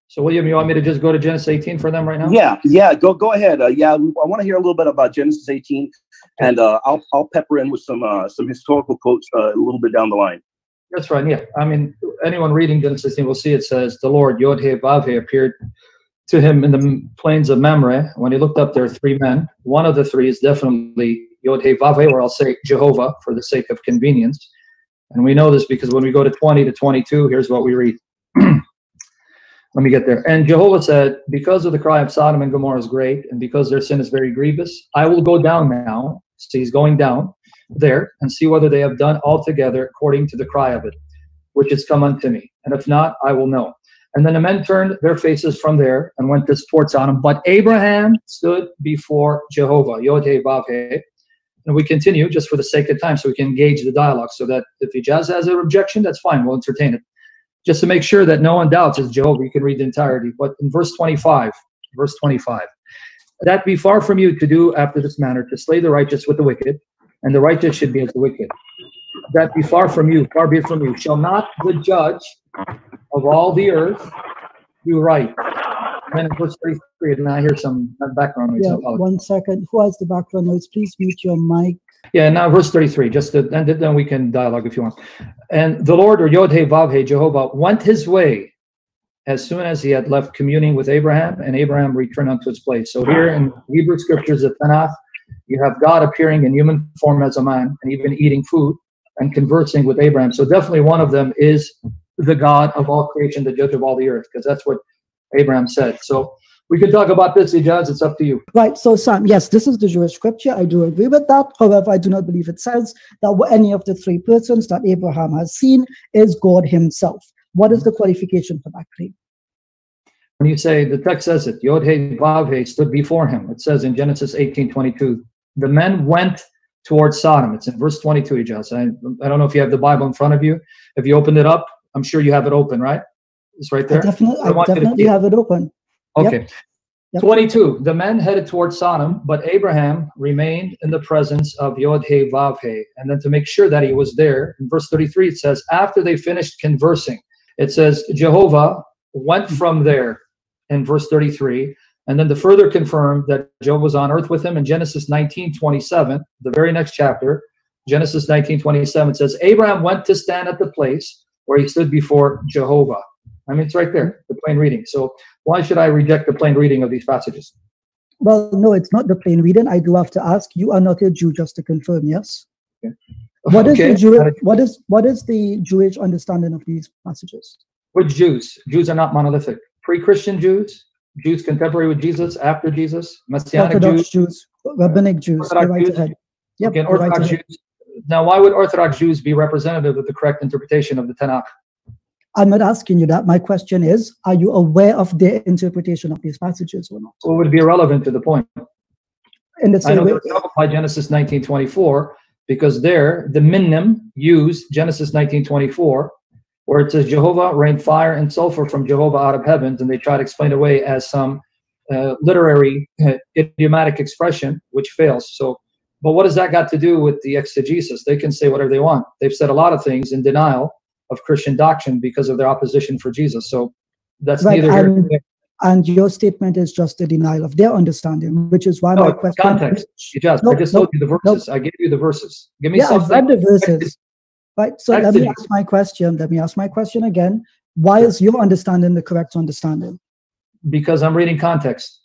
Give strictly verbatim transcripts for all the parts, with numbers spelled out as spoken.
So, William, you want me to just go to Genesis eighteen for them right now? Yeah, yeah, go go ahead. Uh, yeah, I want to hear a little bit about Genesis eighteen, and uh, I'll I'll pepper in with some uh, some historical quotes uh, a little bit down the line. That's right. Yeah, I mean, anyone reading Genesis eighteen will see it says the Lord Yod He Vav He appeared to him in the plains of Mamre. When he looked up, there were three men. One of the three is definitely Yod He Vav He, or I'll say Jehovah for the sake of convenience. And we know this because when we go to twenty to twenty-two, here's what we read. Let me get there. And Jehovah said, because of the cry of Sodom and Gomorrah is great, and because their sin is very grievous, I will go down now. So he's going down there and see whether they have done altogether according to the cry of it, which has come unto me. And if not, I will know. And then the men turned their faces from there and went towards Sodom. But Abraham stood before Jehovah, Yod He Vav He. And we continue just for the sake of time so we can engage the dialogue, so that if he just has an objection, that's fine. We'll entertain it. Just to make sure that no one doubts it's Jehovah, you can read the entirety. But in verse twenty-five, verse twenty-five, that be far from you to do after this manner, to slay the righteous with the wicked, and the righteous should be as the wicked. That be far from you, far be it from you. Shall not the judge of all the earth do right? And then in verse thirty-three, and I hear some background noise. Yeah, one second. Who has the background noise? Please mute your mic. Yeah, now verse thirty-three, just to, and then we can dialogue if you want. And the Lord, or Yod He Vav He, Jehovah, went his way as soon as he had left communing with Abraham, and Abraham returned unto his place. So here in Hebrew scriptures of Tanakh, you have God appearing in human form as a man, and even eating food and conversing with Abraham. So definitely one of them is the God of all creation, the judge of all the earth, because that's what Abraham said. So we can talk about this, Ijaz. It's up to you. Right. So, Sam, yes, this is the Jewish scripture. I do agree with that. However, I do not believe it says that any of the three persons that Abraham has seen is God himself. What is the qualification for that claim? When you say, the text says it, Yod He Vav He stood before him. It says in Genesis eighteen twenty-two, the men went towards Sodom. It's in verse twenty-two, Ijaz. I, I don't know if you have the Bible in front of you. If you opened it up, I'm sure you have it open, right? It's right there. I definitely, I I definitely have it open. Okay. Yep. Yep. twenty-two, the men headed towards Sodom, but Abraham remained in the presence of Yod He Vav He. And then to make sure that he was there, in verse thirty-three, it says, after they finished conversing, it says, Jehovah went from there in verse thirty-three. And then to further confirm that Jehovah was on earth with him in Genesis nineteen twenty-seven, the very next chapter, Genesis nineteen twenty-seven, it says, Abraham went to stand at the place where he stood before Jehovah. I mean, it's right there, the plain reading. So why should I reject the plain reading of these passages? Well, no, it's not the plain reading. I do have to ask, you are not a Jew, just to confirm, yes? Okay. What is Okay. the Jewish, what is what is the Jewish understanding of these passages? Which Jews? Jews are not monolithic. Pre-Christian Jews, Jews contemporary with Jesus, after Jesus, Messianic Orthodox Jews, Jews, rabbinic Jews. Orthodox Go right Jews. ahead. Yep, okay, go right Orthodox ahead. Jews. Now, why would Orthodox Jews be representative of the correct interpretation of the Tanakh? I'm not asking you that. My question is, are you aware of their interpretation of these passages or not? Well, it would be irrelevant to the point. In the I same know way, they're troubled by Genesis nineteen twenty-four, because there, the Minnim use Genesis nineteen twenty-four, where it says Jehovah rained fire and sulfur from Jehovah out of heavens, and they try to explain it away as some uh, literary uh, idiomatic expression, which fails. So, but what has that got to do with the exegesis? They can say whatever they want. They've said a lot of things in denial of Christian doctrine because of their opposition for Jesus. So that's right, neither here and, nor there. and your statement is just a denial of their understanding, which is why No, my question context. You just, No, I just no, told you the verses. I gave you the verses. Give me yeah, I've something. read the verses. Right, so let me Exegesis. ask my question. Let me ask my question again. Why is your understanding the correct understanding? Because I'm reading context.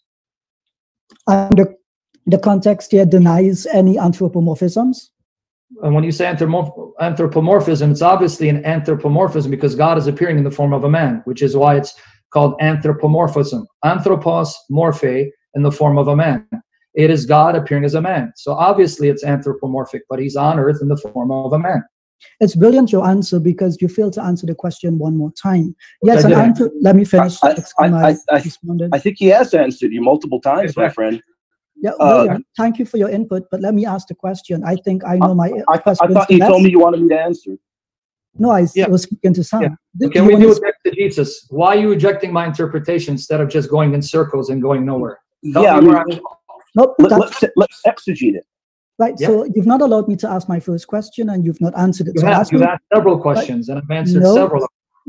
And the, the context here denies any anthropomorphisms. And when you say anthropomorph anthropomorphism, it's obviously an anthropomorphism because God is appearing in the form of a man, which is why it's called anthropomorphism. Anthropos morphe, in the form of a man. It is God appearing as a man. So obviously it's anthropomorphic, but he's on earth in the form of a man. It's brilliant, your answer, because you failed to answer the question one more time. Yes, I an didn't. answer, let me finish. I, I, I, I, responded. I think he has answered you multiple times, my friend. Yeah, Uh, William, thank you for your input, but let me ask the question. I think I know my I, I question. thought you told me you wanted me to answer. No, I Yeah. was speaking to Sam. Yeah. Did Can you we do understand- exegesis? Why are you rejecting my interpretation instead of just going in circles and going nowhere? Tell Yeah, I me mean, where I'm- No, let, that's let's, let's exegete it. right. Yeah. So you've not allowed me to ask my first question, and you've not answered it. You So have, ask you've me- asked several questions, and I've answered No. several. No,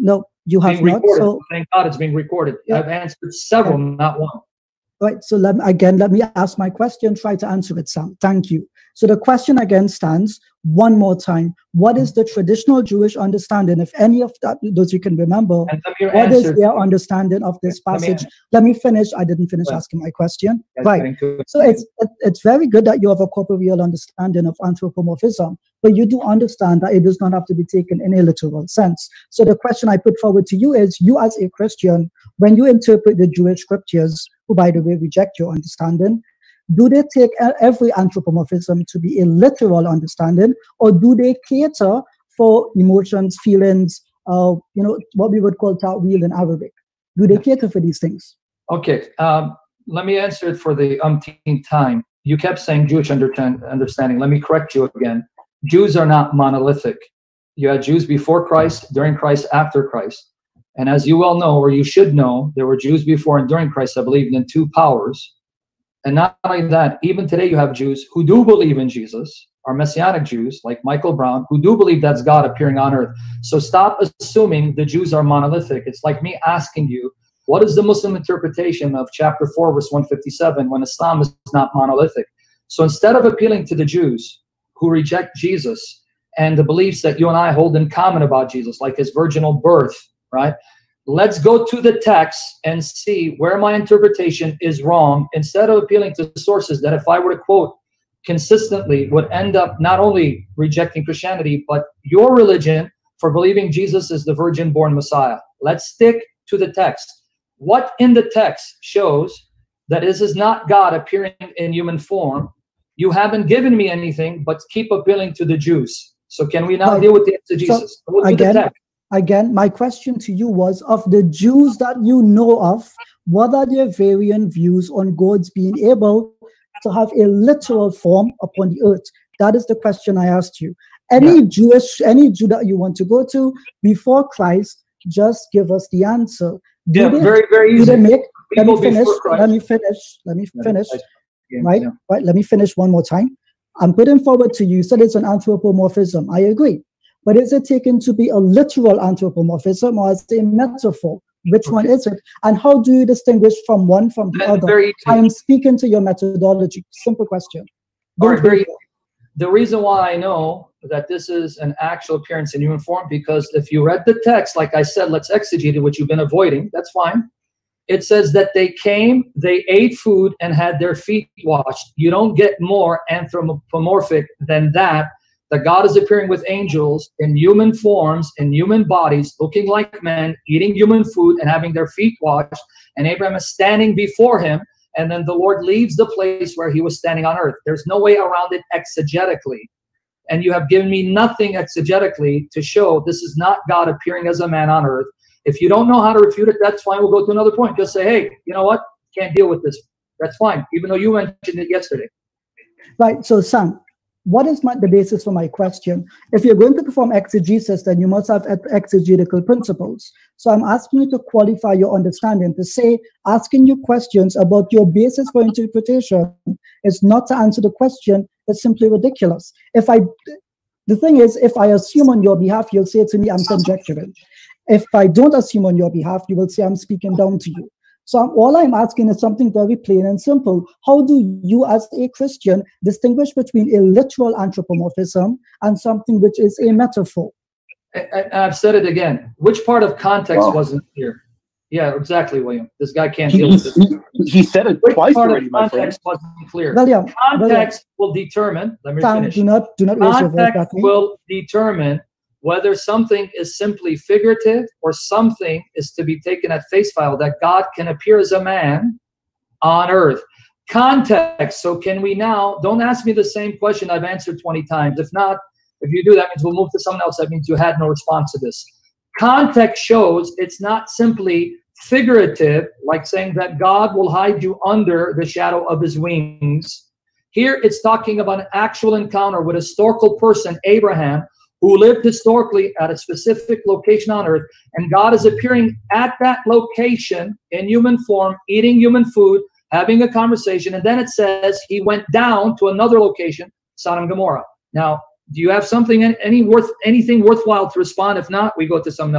You have being not. recorded. So Thank God it's being recorded. Yeah. I've answered several, Yeah. not one. Right. So let, again, let me ask my question, try to answer it, Sam. Thank you. So the question again stands one more time. What is the traditional Jewish understanding, if any of that, those you can remember, And let me what is answer- their understanding of this Let me passage? Let me finish. I didn't finish Right. asking my question. That's Right. getting to it. So it's it, it's very good that you have a corporeal understanding of anthropomorphism, but you do understand that it does not have to be taken in a literal sense. So the question I put forward to you is, you as a Christian, when you interpret the Jewish scriptures, who by the way reject your understanding, do they take every anthropomorphism to be a literal understanding, or do they cater for emotions, feelings, uh, you know, what we would call ta'wil in Arabic? Do they cater for these things? Okay, um, let me answer it for the umpteenth time. You kept saying Jewish understanding. Let me correct you again. Jews are not monolithic. You had Jews before Christ, during Christ, after Christ. And as you well know, or you should know, there were Jews before and during Christ that believed in two powers. And not only that, even today you have Jews who do believe in Jesus, are Messianic Jews, like Michael Brown, who do believe that's God appearing on earth. So stop assuming the Jews are monolithic. It's like me asking you, what is the Muslim interpretation of chapter four, verse one fifty-seven, when Islam is not monolithic? So instead of appealing to the Jews who reject Jesus and the beliefs that you and I hold in common about Jesus, like his virginal birth, right? Let's go to the text and see where my interpretation is wrong, instead of appealing to sources that, if I were to quote consistently, would end up not only rejecting Christianity, but your religion for believing Jesus is the virgin-born Messiah. Let's stick to the text. What in the text shows that this is not God appearing in human form? You haven't given me anything, but keep appealing to the Jews. So can we now Right. deal with the exegesis? So, Go to the again, text. Again, my question to you was, of the Jews that you know of, what are their varying views on God's being able to have a literal form upon the earth? That is the question I asked you. Any Yeah. Jewish, any Jew that you want to go to before Christ, just give us the answer. Do Yeah, they, very, very do easy. they make, let me People finish, before Christ. let me finish, let me finish, Yeah, right? yeah. Right, let me finish one more time. I'm putting forward to you, you said it's an anthropomorphism. I agree. But is it taken to be a literal anthropomorphism, or is it a metaphor? Which one Okay. is it? And how do you distinguish from one from the And other? very easy. I am speaking to your methodology. Simple question. All Don't right, very wait. easy. The reason why I know that this is an actual appearance in human form, because if you read the text, like I said, let's exegete it, which you've been avoiding, that's fine. It says that they came, they ate food, and had their feet washed. You don't get more anthropomorphic than that. That God is appearing with angels in human forms, in human bodies, looking like men, eating human food, and having their feet washed. And Abraham is standing before him, and then the Lord leaves the place where he was standing on earth. There's no way around it exegetically. And you have given me nothing exegetically to show this is not God appearing as a man on earth. If you don't know how to refute it, that's fine. We'll go to another point. Just say, hey, you know what? Can't deal with this. That's fine, even though you mentioned it yesterday. Right. So, Sam, what is my, the basis for my question? If you're going to perform exegesis, then you must have exegetical principles. So I'm asking you to qualify your understanding, to say, asking you questions about your basis for interpretation is not to answer the question, it's simply ridiculous. If I, the thing is, if I assume on your behalf, you'll say to me, I'm conjecturing. If I don't assume on your behalf, you will say I'm speaking down to you. So I'm, all I'm asking is something very plain and simple. How do you, as a Christian, distinguish between a literal anthropomorphism and something which is a metaphor? I, I, I've said it again. Which part of context Wow. wasn't clear? Yeah, exactly, William. This guy can't He, deal with this. he, he said it Which twice part already, of my friend. context wasn't clear? William, Context will determine, let me Sam, finish. do not, do not raise your voice Context at me. will determine whether something is simply figurative or something is to be taken at face value, that God can appear as a man on earth. Context. So can we now, don't ask me the same question I've answered twenty times. If not, if you do, that means we'll move to someone else. That means you had no response to this. Context shows it's not simply figurative, like saying that God will hide you under the shadow of his wings. Here it's talking about an actual encounter with a historical person, Abraham, who lived historically at a specific location on earth, and God is appearing at that location in human form, eating human food, having a conversation, and then it says he went down to another location, Sodom and Gomorrah. Now, do you have something, any worth, anything worthwhile to respond? If not, we go to something else.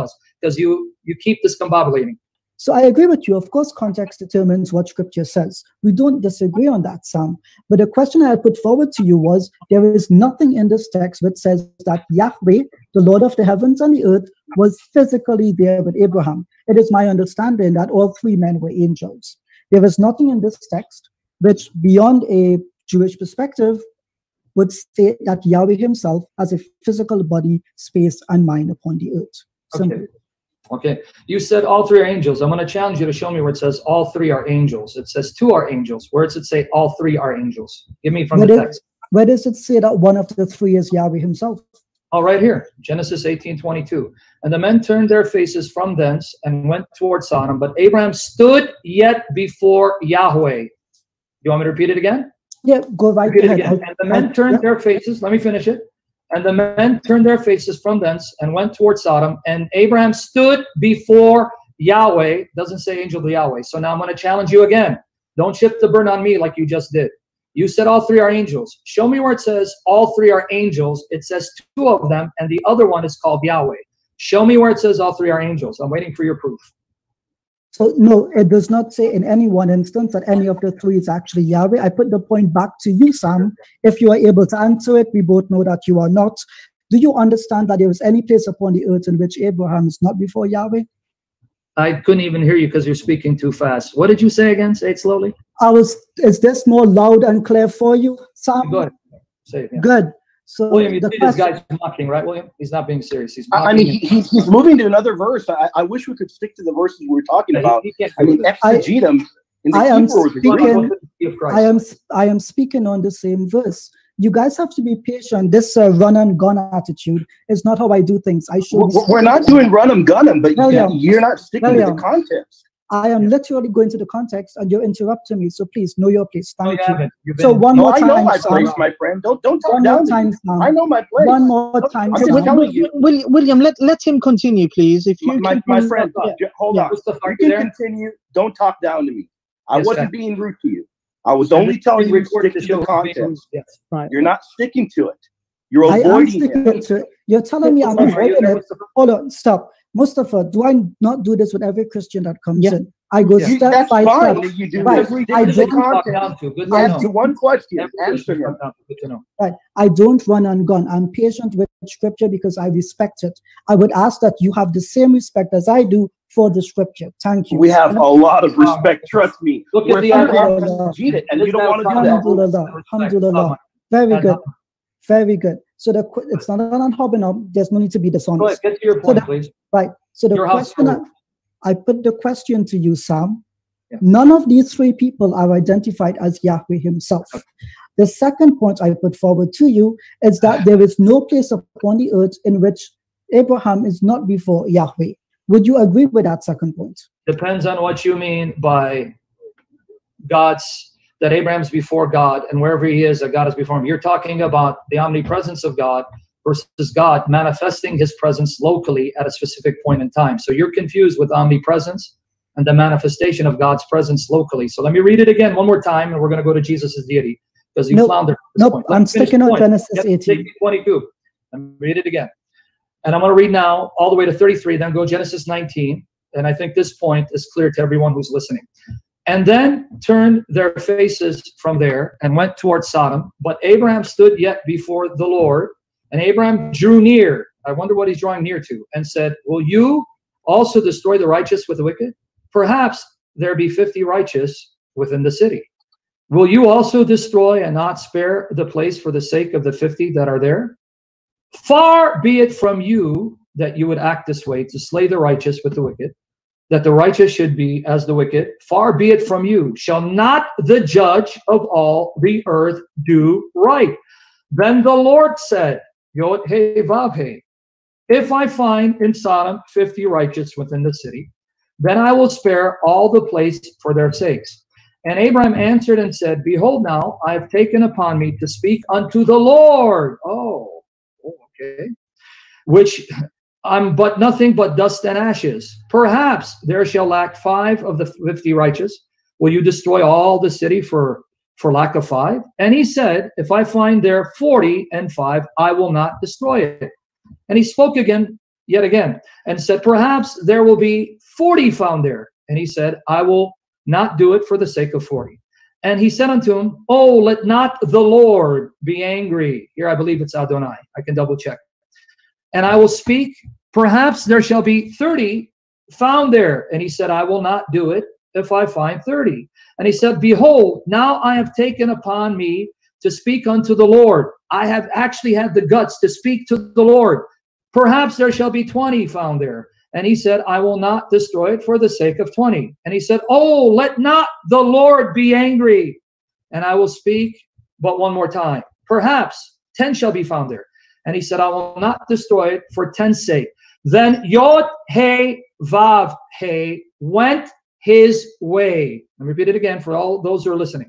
because you, you keep discombobulating. So I agree with you. Of course, context determines what scripture says. We don't disagree on that, Sam. But the question I put forward to you was, there is nothing in this text which says that Yahweh, the Lord of the heavens and the earth, was physically there with Abraham. It is my understanding that all three men were angels. There is nothing in this text which, beyond a Jewish perspective, would state that Yahweh himself has a physical body, space, and mind upon the earth. Simple. Okay. Okay. You said all three are angels. I'm going to challenge you to show me where it says all three are angels. It says two are angels. Where does it say all three are angels? Give me from Where the does, text. where does it say that one of the three is Yahweh himself? Oh, right here. Genesis eighteen twenty-two. And the men turned their faces from thence and went toward Sodom. But Abraham stood yet before Yahweh. You want me to repeat it again? Yeah, go right Repeat it ahead. again. I'll- And the men I'll- turned yeah. their faces. Let me finish it. And the men turned their faces from thence and went toward Sodom. And Abraham stood before Yahweh. Doesn't say angel to Yahweh. So now I'm going to challenge you again. Don't shift the burden on me like you just did. You said all three are angels. Show me where it says all three are angels. It says two of them, and the other one is called Yahweh. Show me where it says all three are angels. I'm waiting for your proof. So no, it does not say in any one instance that any of the three is actually Yahweh. I put the point back to you, Sam. If you are able to answer it, we both know that you are not. Do you understand that there is any place upon the earth in which Abraham is not before Yahweh? I couldn't even hear you because you're speaking too fast. What did you say again? Say it slowly. I was. Is this more loud and clear for you, Sam? Go ahead. Say it again. Good. So William, you the see this question- guy's mocking, right, William? He's not being serious. He's I, mocking. I mean, he, he's, he's moving to another verse. I, I wish we could stick to the verses we were talking Yeah, he- about. he can't I do mean, this. exegete them in the I am Hebrew. speaking- Of Christ. I am I am speaking on the same verse. You guys have to be patient. This uh, run and gun attitude is not how I do things. I should. We're, we're not doing run 'em, gun 'em, but William, you're not sticking to William. the context. I am literally going to the context, and you're interrupting me. So please know your place. No, Thank you you. haven't. You've So been- one No, more I know time, my Sam. place, my friend. Don't don't talk One down more to time, me. Sam. I know my place. One more time, I'm just Sam. telling you. William, William, let, let him continue, please. If you My, my, can, my friend, yeah. j- hold yeah. on. Mustafa, are You you can there? continue. Don't talk down to me. I Yes, wasn't sir. being rude to you. I was And only this telling is you to recorded stick to to show the who's being- context. Yes. Right. You're not sticking to it. You're I am avoiding sticking it. to it. You're telling me I'm Mustafa, are you avoiding there, it. Mustafa? Hold on, stop. Mustafa, do I not do this with every Christian that comes Yeah. in? I go Yeah. You, step that's by fine step. that you do Right. this. Stick I to the don't Talk context. down to. Good He to asked know. you one question. Every Answer Christian him. talk down to. Good to know. Right. I don't run and gun. I'm patient with scripture because I respect it. I would ask that you have the same respect as I do for the scripture. Thank you. We have a lot of respect. Trust me. Look at We're the trying to other- exegete it, and This you don't guy want to was do that. Alhamdulillah. Respect. Alhamdulillah. Come Very on. good. Very good. So the qu- it's not an unhobbing. There's no need to be Go ahead. dishonest. Get to your So point, the- please. Right. So the Your house question, I, rule. I put the question to you, Sam. Yeah. None of these three people are identified as Yahweh himself. The second point I put forward to you is that there is no place upon the earth in which Abraham is not before Yahweh. Would you agree with that second point? Depends on what you mean by God's, that Abraham's before God, and wherever he is, that God is before him. You're talking about the omnipresence of God versus God manifesting his presence locally at a specific point in time. So you're confused with omnipresence and the manifestation of God's presence locally. So let me read it again one more time, and we're going to go to Jesus' deity, because you Nope. floundered at this Nope, point. Let I'm me finish sticking the on point. Genesis Yep, eighteen. take twenty-two. Let me read it again. And I'm going to read now all the way to thirty-three, then go Genesis nineteen. And I think this point is clear to everyone who's listening. And then turned their faces from there and went toward Sodom. But Abraham stood yet before the Lord. And Abraham drew near. I wonder what he's drawing near to. And said, will you also destroy the righteous with the wicked? Perhaps there be fifty righteous within the city. Will you also destroy and not spare the place for the sake of the fifty that are there? Far be it from you that you would act this way, to slay the righteous with the wicked, that the righteous should be as the wicked. Far be it from you. Shall not the judge of all the earth do right? Then the Lord said, Yod He Vav He, if I find in Sodom fifty righteous within the city, then I will spare all the place for their sakes. And Abraham answered and said, behold, now I have taken upon me to speak unto the Lord. Oh, okay. Which I'm but nothing but dust and ashes. Perhaps there shall lack five of the fifty righteous. Will you destroy all the city for, for lack of five? And he said, if I find there forty and five, I will not destroy it. And he spoke again yet again, and said, perhaps there will be forty found there. And he said, I will not do it for the sake of forty. And he said unto him, oh, let not the Lord be angry. Here I believe it's Adonai. I can double check. And I will speak, perhaps there shall be thirty found there. And he said, I will not do it if I find thirty. And he said, behold, now I have taken upon me to speak unto the Lord. I have actually had the guts to speak to the Lord. Perhaps there shall be twenty found there. And he said, I will not destroy it for the sake of twenty. And he said, oh, let not the Lord be angry. And I will speak but one more time. Perhaps ten shall be found there. And he said, I will not destroy it for ten's sake. Then Yod He Vav He went his way. Let me repeat it again for all those who are listening.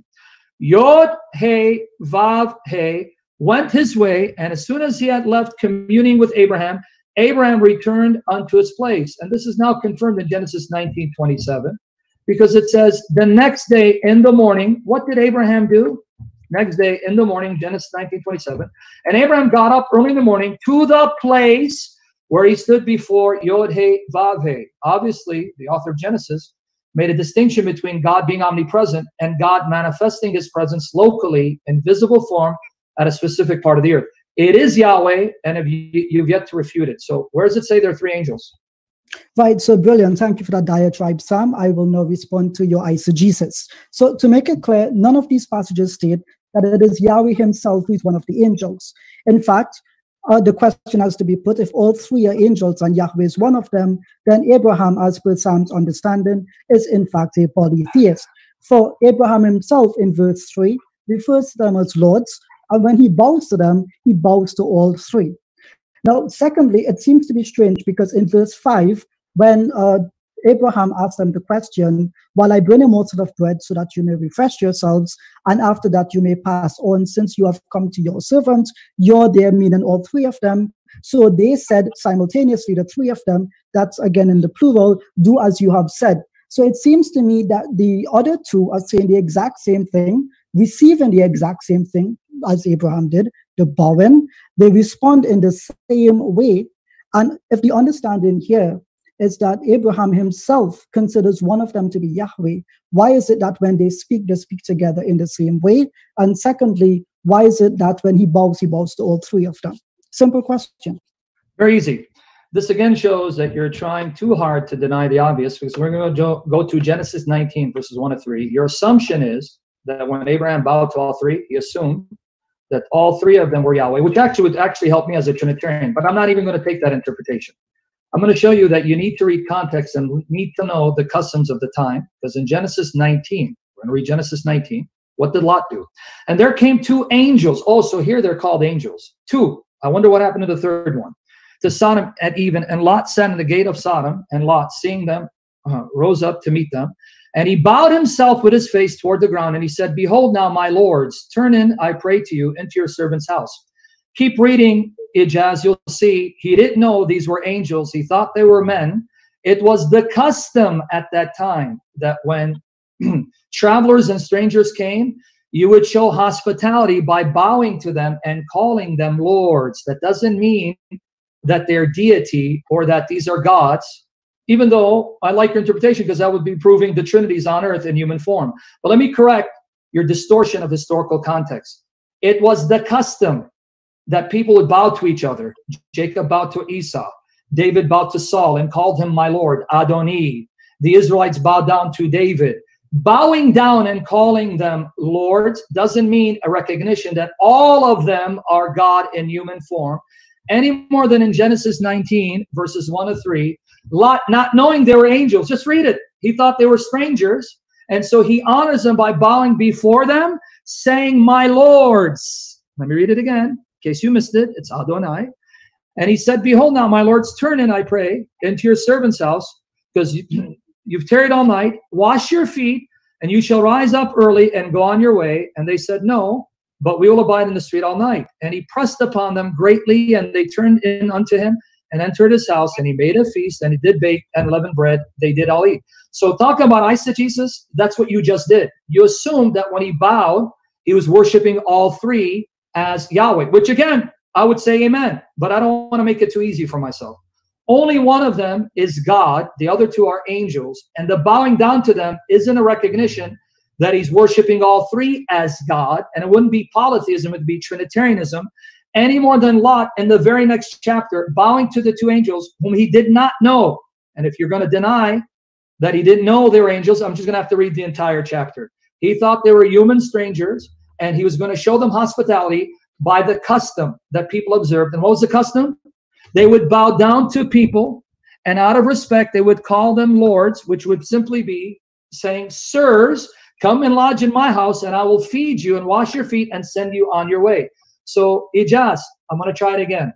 Yod He Vav He went his way, and as soon as he had left communing with Abraham, Abraham returned unto his place. And this is now confirmed in Genesis nineteen twenty-seven, because it says, the next day in the morning, what did Abraham do? Next day in the morning, Genesis nineteen twenty-seven, and Abraham got up early in the morning to the place where he stood before Yod He Vav He. Obviously, the author of Genesis made a distinction between God being omnipresent and God manifesting his presence locally in visible form at a specific part of the earth. It is Yahweh, and if you, you've yet to refute it. So where does it say there are three angels? Right, so brilliant. Thank you for that diatribe, Sam. I will now respond to your eisegesis. So to make it clear, none of these passages state that it is Yahweh himself who is one of the angels. In fact, uh, the question has to be put, if all three are angels and Yahweh is one of them, then Abraham, as per Sam's understanding, is in fact a polytheist. For Abraham himself, in verse three, refers to them as lords, and when he bows to them, he bows to all three. Now, secondly, it seems to be strange because in verse five, when uh, Abraham asked them the question, while I bring a morsel of bread so that you may refresh yourselves, and after that you may pass on, since you have come to your servants, you're there, meaning all three of them. So they said simultaneously, the three of them, that's again in the plural, do as you have said. So it seems to me that the other two are saying the exact same thing, receiving the exact same thing as Abraham did, the bowing. They respond in the same way. And if the understanding here is that Abraham himself considers one of them to be Yahweh, why is it that when they speak, they speak together in the same way? And secondly, why is it that when he bows, he bows to all three of them? Simple question. Very easy. This again shows that you're trying too hard to deny the obvious, because we're going to go to Genesis nineteen, verses one to three. Your assumption is that when Abraham bowed to all three, he assumed that all three of them were Yahweh, which actually would actually help me as a Trinitarian, but I'm not even going to take that interpretation. I'm going to show you that you need to read context and need to know the customs of the time, because in Genesis nineteen, we're going to read Genesis nineteen, what did Lot do? And there came two angels. Also, here they're called angels. Two. I wonder what happened to the third one. To Sodom at even, and Lot sat in the gate of Sodom, and Lot, seeing them, uh, rose up to meet them. And he bowed himself with his face toward the ground, and he said, behold now, my lords, turn in, I pray to you, into your servant's house. Keep reading, Ijaz, you'll see he didn't know these were angels. He thought they were men. It was the custom at that time that when travelers and strangers came, you would show hospitality by bowing to them and calling them lords. That doesn't mean that they're deity or that these are gods, even though I like your interpretation, because that would be proving the Trinity's on earth in human form. But let me correct your distortion of historical context. It was the custom that people would bow to each other. Jacob bowed to Esau. David bowed to Saul and called him my Lord, Adoni. The Israelites bowed down to David. Bowing down and calling them lords doesn't mean a recognition that all of them are God in human form, any more than in Genesis nineteen, verses one to three, Lot, not knowing they were angels, just read it. He thought they were strangers, and so he honors them by bowing before them, saying, my lords. Let me read it again, in case you missed it. It's Adonai. And he said, behold now, my lords, turn in, I pray, into your servant's house, because you, you've tarried all night. Wash your feet, and you shall rise up early and go on your way. And they said, no, but we will abide in the street all night. And he pressed upon them greatly, and they turned in unto him and entered his house, and he made a feast, and he did bake and leaven bread. They did all eat. So talking about eisegesis, that's what you just did. You assumed that when he bowed, he was worshiping all three as Yahweh, which again, I would say amen, but I don't want to make it too easy for myself. Only one of them is God. The other two are angels. And the bowing down to them isn't a recognition that he's worshiping all three as God. And it wouldn't be polytheism, it would be Trinitarianism. Any more than Lot in the very next chapter, bowing to the two angels whom he did not know. And if you're going to deny that he didn't know they were angels, I'm just going to have to read the entire chapter. He thought they were human strangers, and he was going to show them hospitality by the custom that people observed. And what was the custom? They would bow down to people, and out of respect, they would call them lords, which would simply be saying, sirs, come and lodge in my house, and I will feed you and wash your feet and send you on your way. So, Ijaz, I'm going to try it again.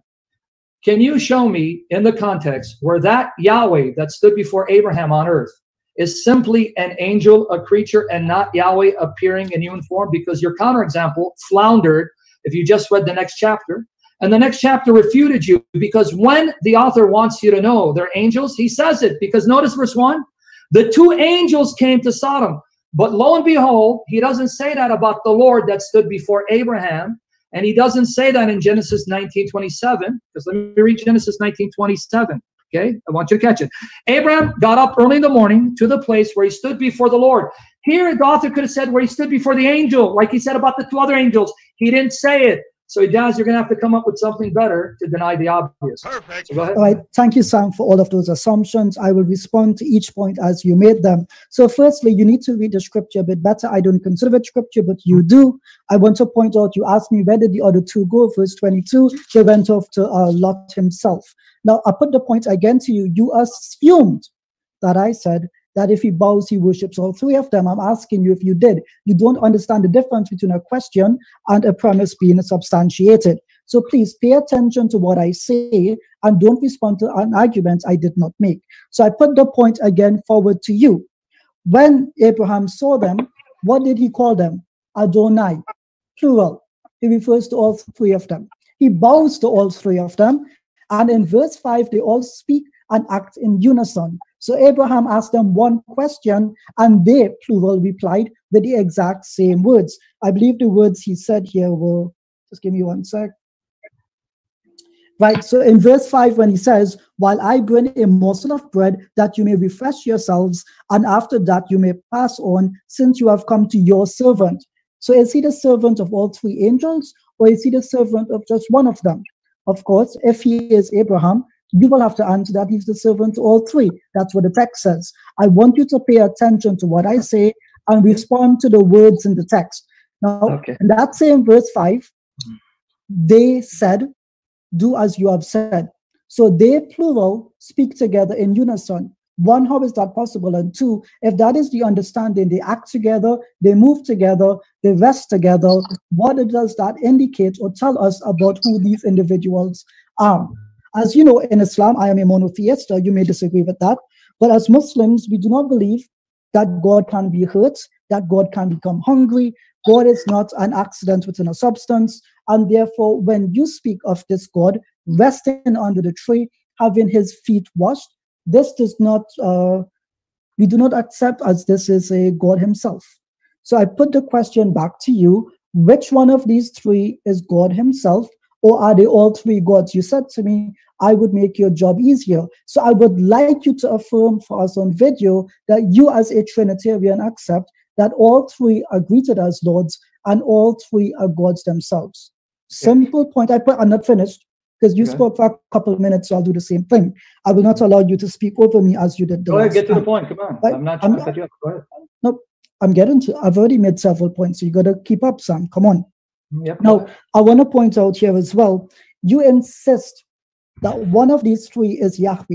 Can you show me in the context where that Yahweh that stood before Abraham on earth is simply an angel, a creature, and not Yahweh appearing in human form? Because your counterexample floundered if you just read the next chapter. And the next chapter refuted you, because when the author wants you to know they're angels, he says it. Because notice verse one, the two angels came to Sodom. But lo and behold, he doesn't say that about the Lord that stood before Abraham. And he doesn't say that in Genesis nineteen twenty-seven, because let me read Genesis nineteen twenty-seven. Okay, I want you to catch it. Abraham got up early in the morning to the place where he stood before the Lord. Here, the author could have said where he stood before the angel, like he said about the two other angels. He didn't say it. So, Ijaz, you're going to have to come up with something better to deny the obvious. Perfect. So go ahead. All right. Thank you, Sam, for all of those assumptions. I will respond to each point as you made them. So firstly, you need to read the scripture a bit better. I don't consider it scripture, but you do. I want to point out, you asked me where did the other two go? Verse twenty-two, they went off to uh, Lot himself. Now, I put the point again to you. You assumed that I said that if he bows, he worships all three of them. I'm asking you if you did. You don't understand the difference between a question and a premise being substantiated. So please pay attention to what I say and don't respond to an argument I did not make. So I put the point again forward to you. When Abraham saw them, what did he call them? Adonai, plural. He refers to all three of them. He bows to all three of them. And in verse five, they all speak and act in unison. So Abraham asked them one question, and they, plural, replied with the exact same words. I believe the words he said here were, just give me one sec. Right, so in verse five, when he says, while I bring a morsel of bread that you may refresh yourselves, and after that you may pass on, since you have come to your servant. So is he the servant of all three angels, or is he the servant of just one of them? Of course, if he is Abraham, you will have to answer that he's the servant to all three. That's what the text says. I want you to pay attention to what I say and respond to the words in the text. Now, okay. In that same verse five, they said, do as you have said. So they, plural, speak together in unison. One, how is that possible? And two, if that is the understanding, they act together, they move together, they rest together, what does that indicate or tell us about who these individuals are? As you know, in Islam, I am a monotheist. You may disagree with that. But as Muslims, we do not believe that God can be hurt, that God can become hungry. God is not an accident within a substance. And therefore, when you speak of this God resting under the tree, having his feet washed, this does not, uh, we do not accept as this is a God himself. So I put the question back to you, which one of these three is God himself? Or are they all three gods? You said to me, I would make your job easier. So I would like you to affirm for us on video that you as a Trinitarian accept that all three are greeted as lords and all three are gods themselves. Simple yeah. point. I put, I'm not finished because you okay. spoke for a couple of minutes, so I'll do the same thing. I will not allow you to speak over me as you did. Go ahead, get to the point. Come on. Right? I'm not trying I'm, to cut you off. Go ahead. No, I'm getting to, I've already made several points, so you got to keep up, Sam. Come on. Yep. Now, I want to point out here as well, you insist that one of these three is Yahweh.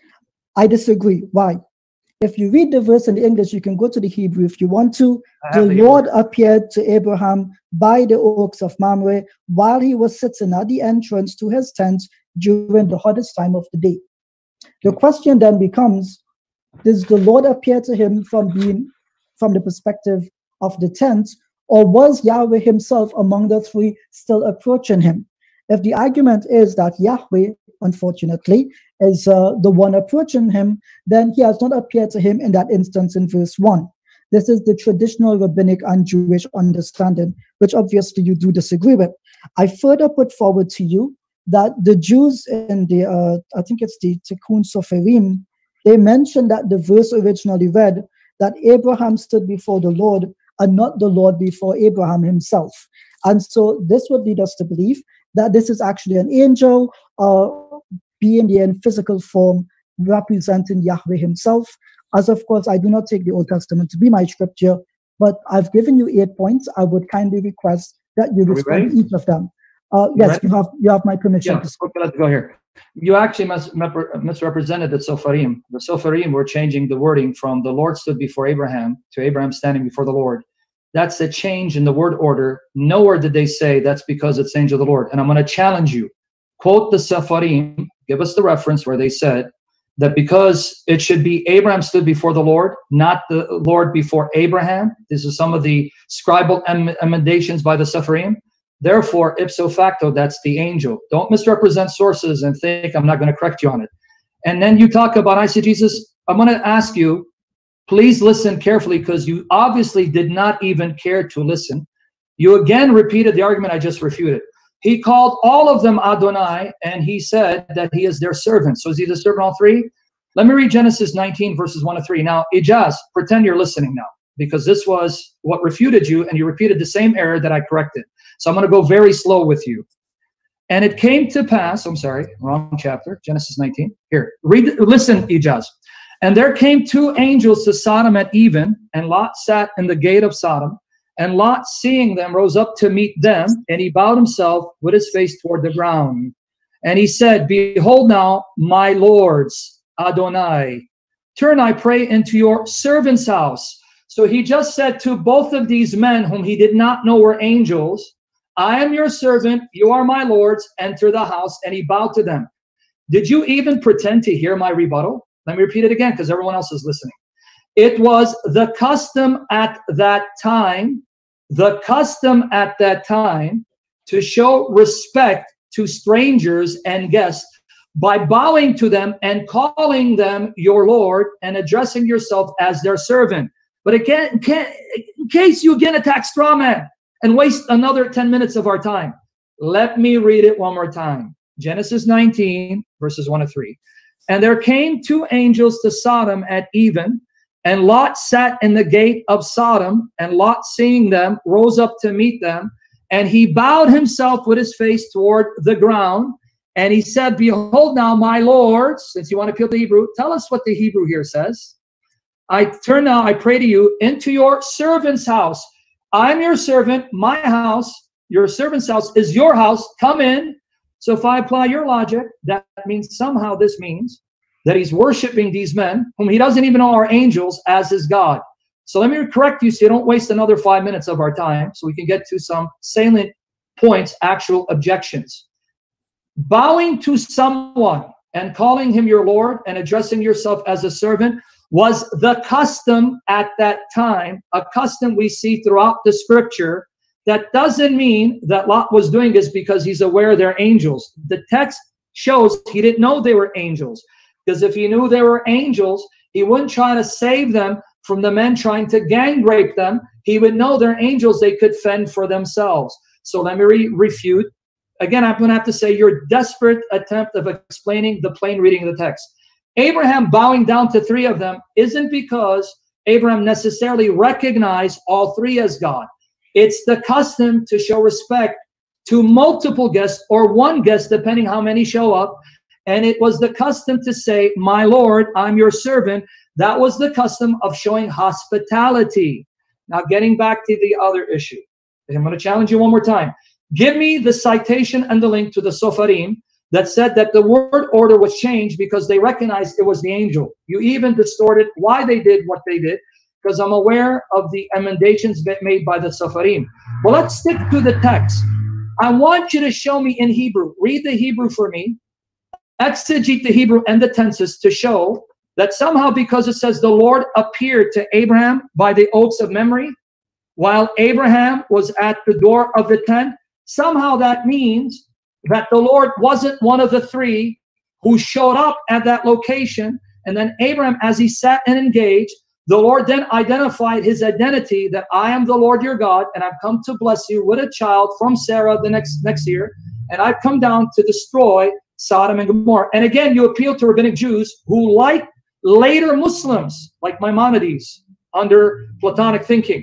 I disagree. Why? If you read the verse in the English, you can go to the Hebrew if you want to. The Lord Hebrew. appeared to Abraham by the oaks of Mamre while he was sitting at the entrance to his tent during the hottest time of the day. The question then becomes, does the Lord appear to him from being from the perspective of the tent, or was Yahweh himself among the three still approaching him? If the argument is that Yahweh, unfortunately, is uh, the one approaching him, then he has not appeared to him in that instance in verse one. This is the traditional rabbinic and Jewish understanding, which obviously you do disagree with. I further put forward to you that the Jews in the, uh, I think it's the Tikkun Soferim, they mentioned that the verse originally read that Abraham stood before the Lord and not the Lord before Abraham himself. And so this would lead us to believe that this is actually an angel, uh, being in physical form, representing Yahweh himself. As of course, I do not take the Old Testament to be my scripture, but I've given you eight points. I would kindly request that you respond to each of them. Uh, yes, ready? you have you have my permission. Yeah, to speak. okay, let's go here. You actually mis misrepresented the Sofarim. The Sofarim were changing the wording from the Lord stood before Abraham to Abraham standing before the Lord. That's a change in the word order. Nowhere did they say that's because it's angel of the Lord. And I'm going to challenge you. Quote the Sofarim, give us the reference where they said that because it should be Abraham stood before the Lord, not the Lord before Abraham. This is some of the scribal em emendations by the Sofarim. Therefore, ipso facto, that's the angel. Don't misrepresent sources and think I'm not going to correct you on it. And then you talk about eisegesis. I'm going to ask you, please listen carefully, because you obviously did not even care to listen. You again repeated the argument I just refuted. He called all of them Adonai, and he said that he is their servant. So is he the servant all three? Let me read Genesis nineteen, verses one to three. Now, Ijaz, pretend you're listening now, because this was what refuted you, and you repeated the same error that I corrected. So I'm going to go very slow with you. And it came to pass, I'm sorry, wrong chapter, Genesis nineteen. Here, read, listen, Ijaz. And there came two angels to Sodom at even, and Lot sat in the gate of Sodom. And Lot, seeing them, rose up to meet them, and he bowed himself with his face toward the ground. And he said, behold now, my lords, Adonai, turn, I pray, into your servant's house. So he just said to both of these men, whom he did not know were angels, I am your servant, you are my lords, enter the house. And he bowed to them. Did you even pretend to hear my rebuttal? Let me repeat it again, because everyone else is listening. It was the custom at that time, the custom at that time to show respect to strangers and guests by bowing to them and calling them your Lord and addressing yourself as their servant. But again, in case you again attack straw man and waste another ten minutes of our time, let me read it one more time. Genesis nineteen, verses one to three. And there came two angels to Sodom at even, and Lot sat in the gate of Sodom, and Lot, seeing them, rose up to meet them, and he bowed himself with his face toward the ground, and he said, behold now, my lords, since you want to appeal to Hebrew, tell us what the Hebrew here says. I turn now, I pray to you, into your servant's house. I'm your servant, my house, your servant's house is your house, come in. So if I apply your logic, that means somehow this means that he's worshiping these men, whom he doesn't even know are angels, as his God. So let me correct you so you don't waste another five minutes of our time, so we can get to some salient points, actual objections. Bowing to someone and calling him your Lord and addressing yourself as a servant was the custom at that time, a custom we see throughout the scripture. That doesn't mean that Lot was doing this because he's aware they're angels. The text shows he didn't know they were angels. Because if he knew they were angels, he wouldn't try to save them from the men trying to gang rape them. He would know they're angels, they could fend for themselves. So let me re refute. Again, I'm going to have to say your desperate attempt of explaining the plain reading of the text. Abraham bowing down to three of them isn't because Abraham necessarily recognized all three as God. It's the custom to show respect to multiple guests or one guest, depending how many show up. And it was the custom to say, my Lord, I'm your servant. That was the custom of showing hospitality. Now, getting back to the other issue, I'm going to challenge you one more time. Give me the citation and the link to the Sofarim that said that the word order was changed because they recognized it was the angel. You even distorted why they did what they did, because I'm aware of the emendations made by the Sofarim. Well, let's stick to the text. I want you to show me in Hebrew. Read the Hebrew for me. Exegete the Hebrew and the tenses to show that somehow, because it says the Lord appeared to Abraham by the oaks of Mamre, while Abraham was at the door of the tent, somehow that means that the Lord wasn't one of the three who showed up at that location. And then Abraham, as he sat and engaged, the Lord then identified his identity, that I am the Lord your God, and I've come to bless you with a child from Sarah the next, next year. and I've come down to destroy Sodom and Gomorrah. And again, you appeal to rabbinic Jews who, like later Muslims, like Maimonides, under Platonic thinking,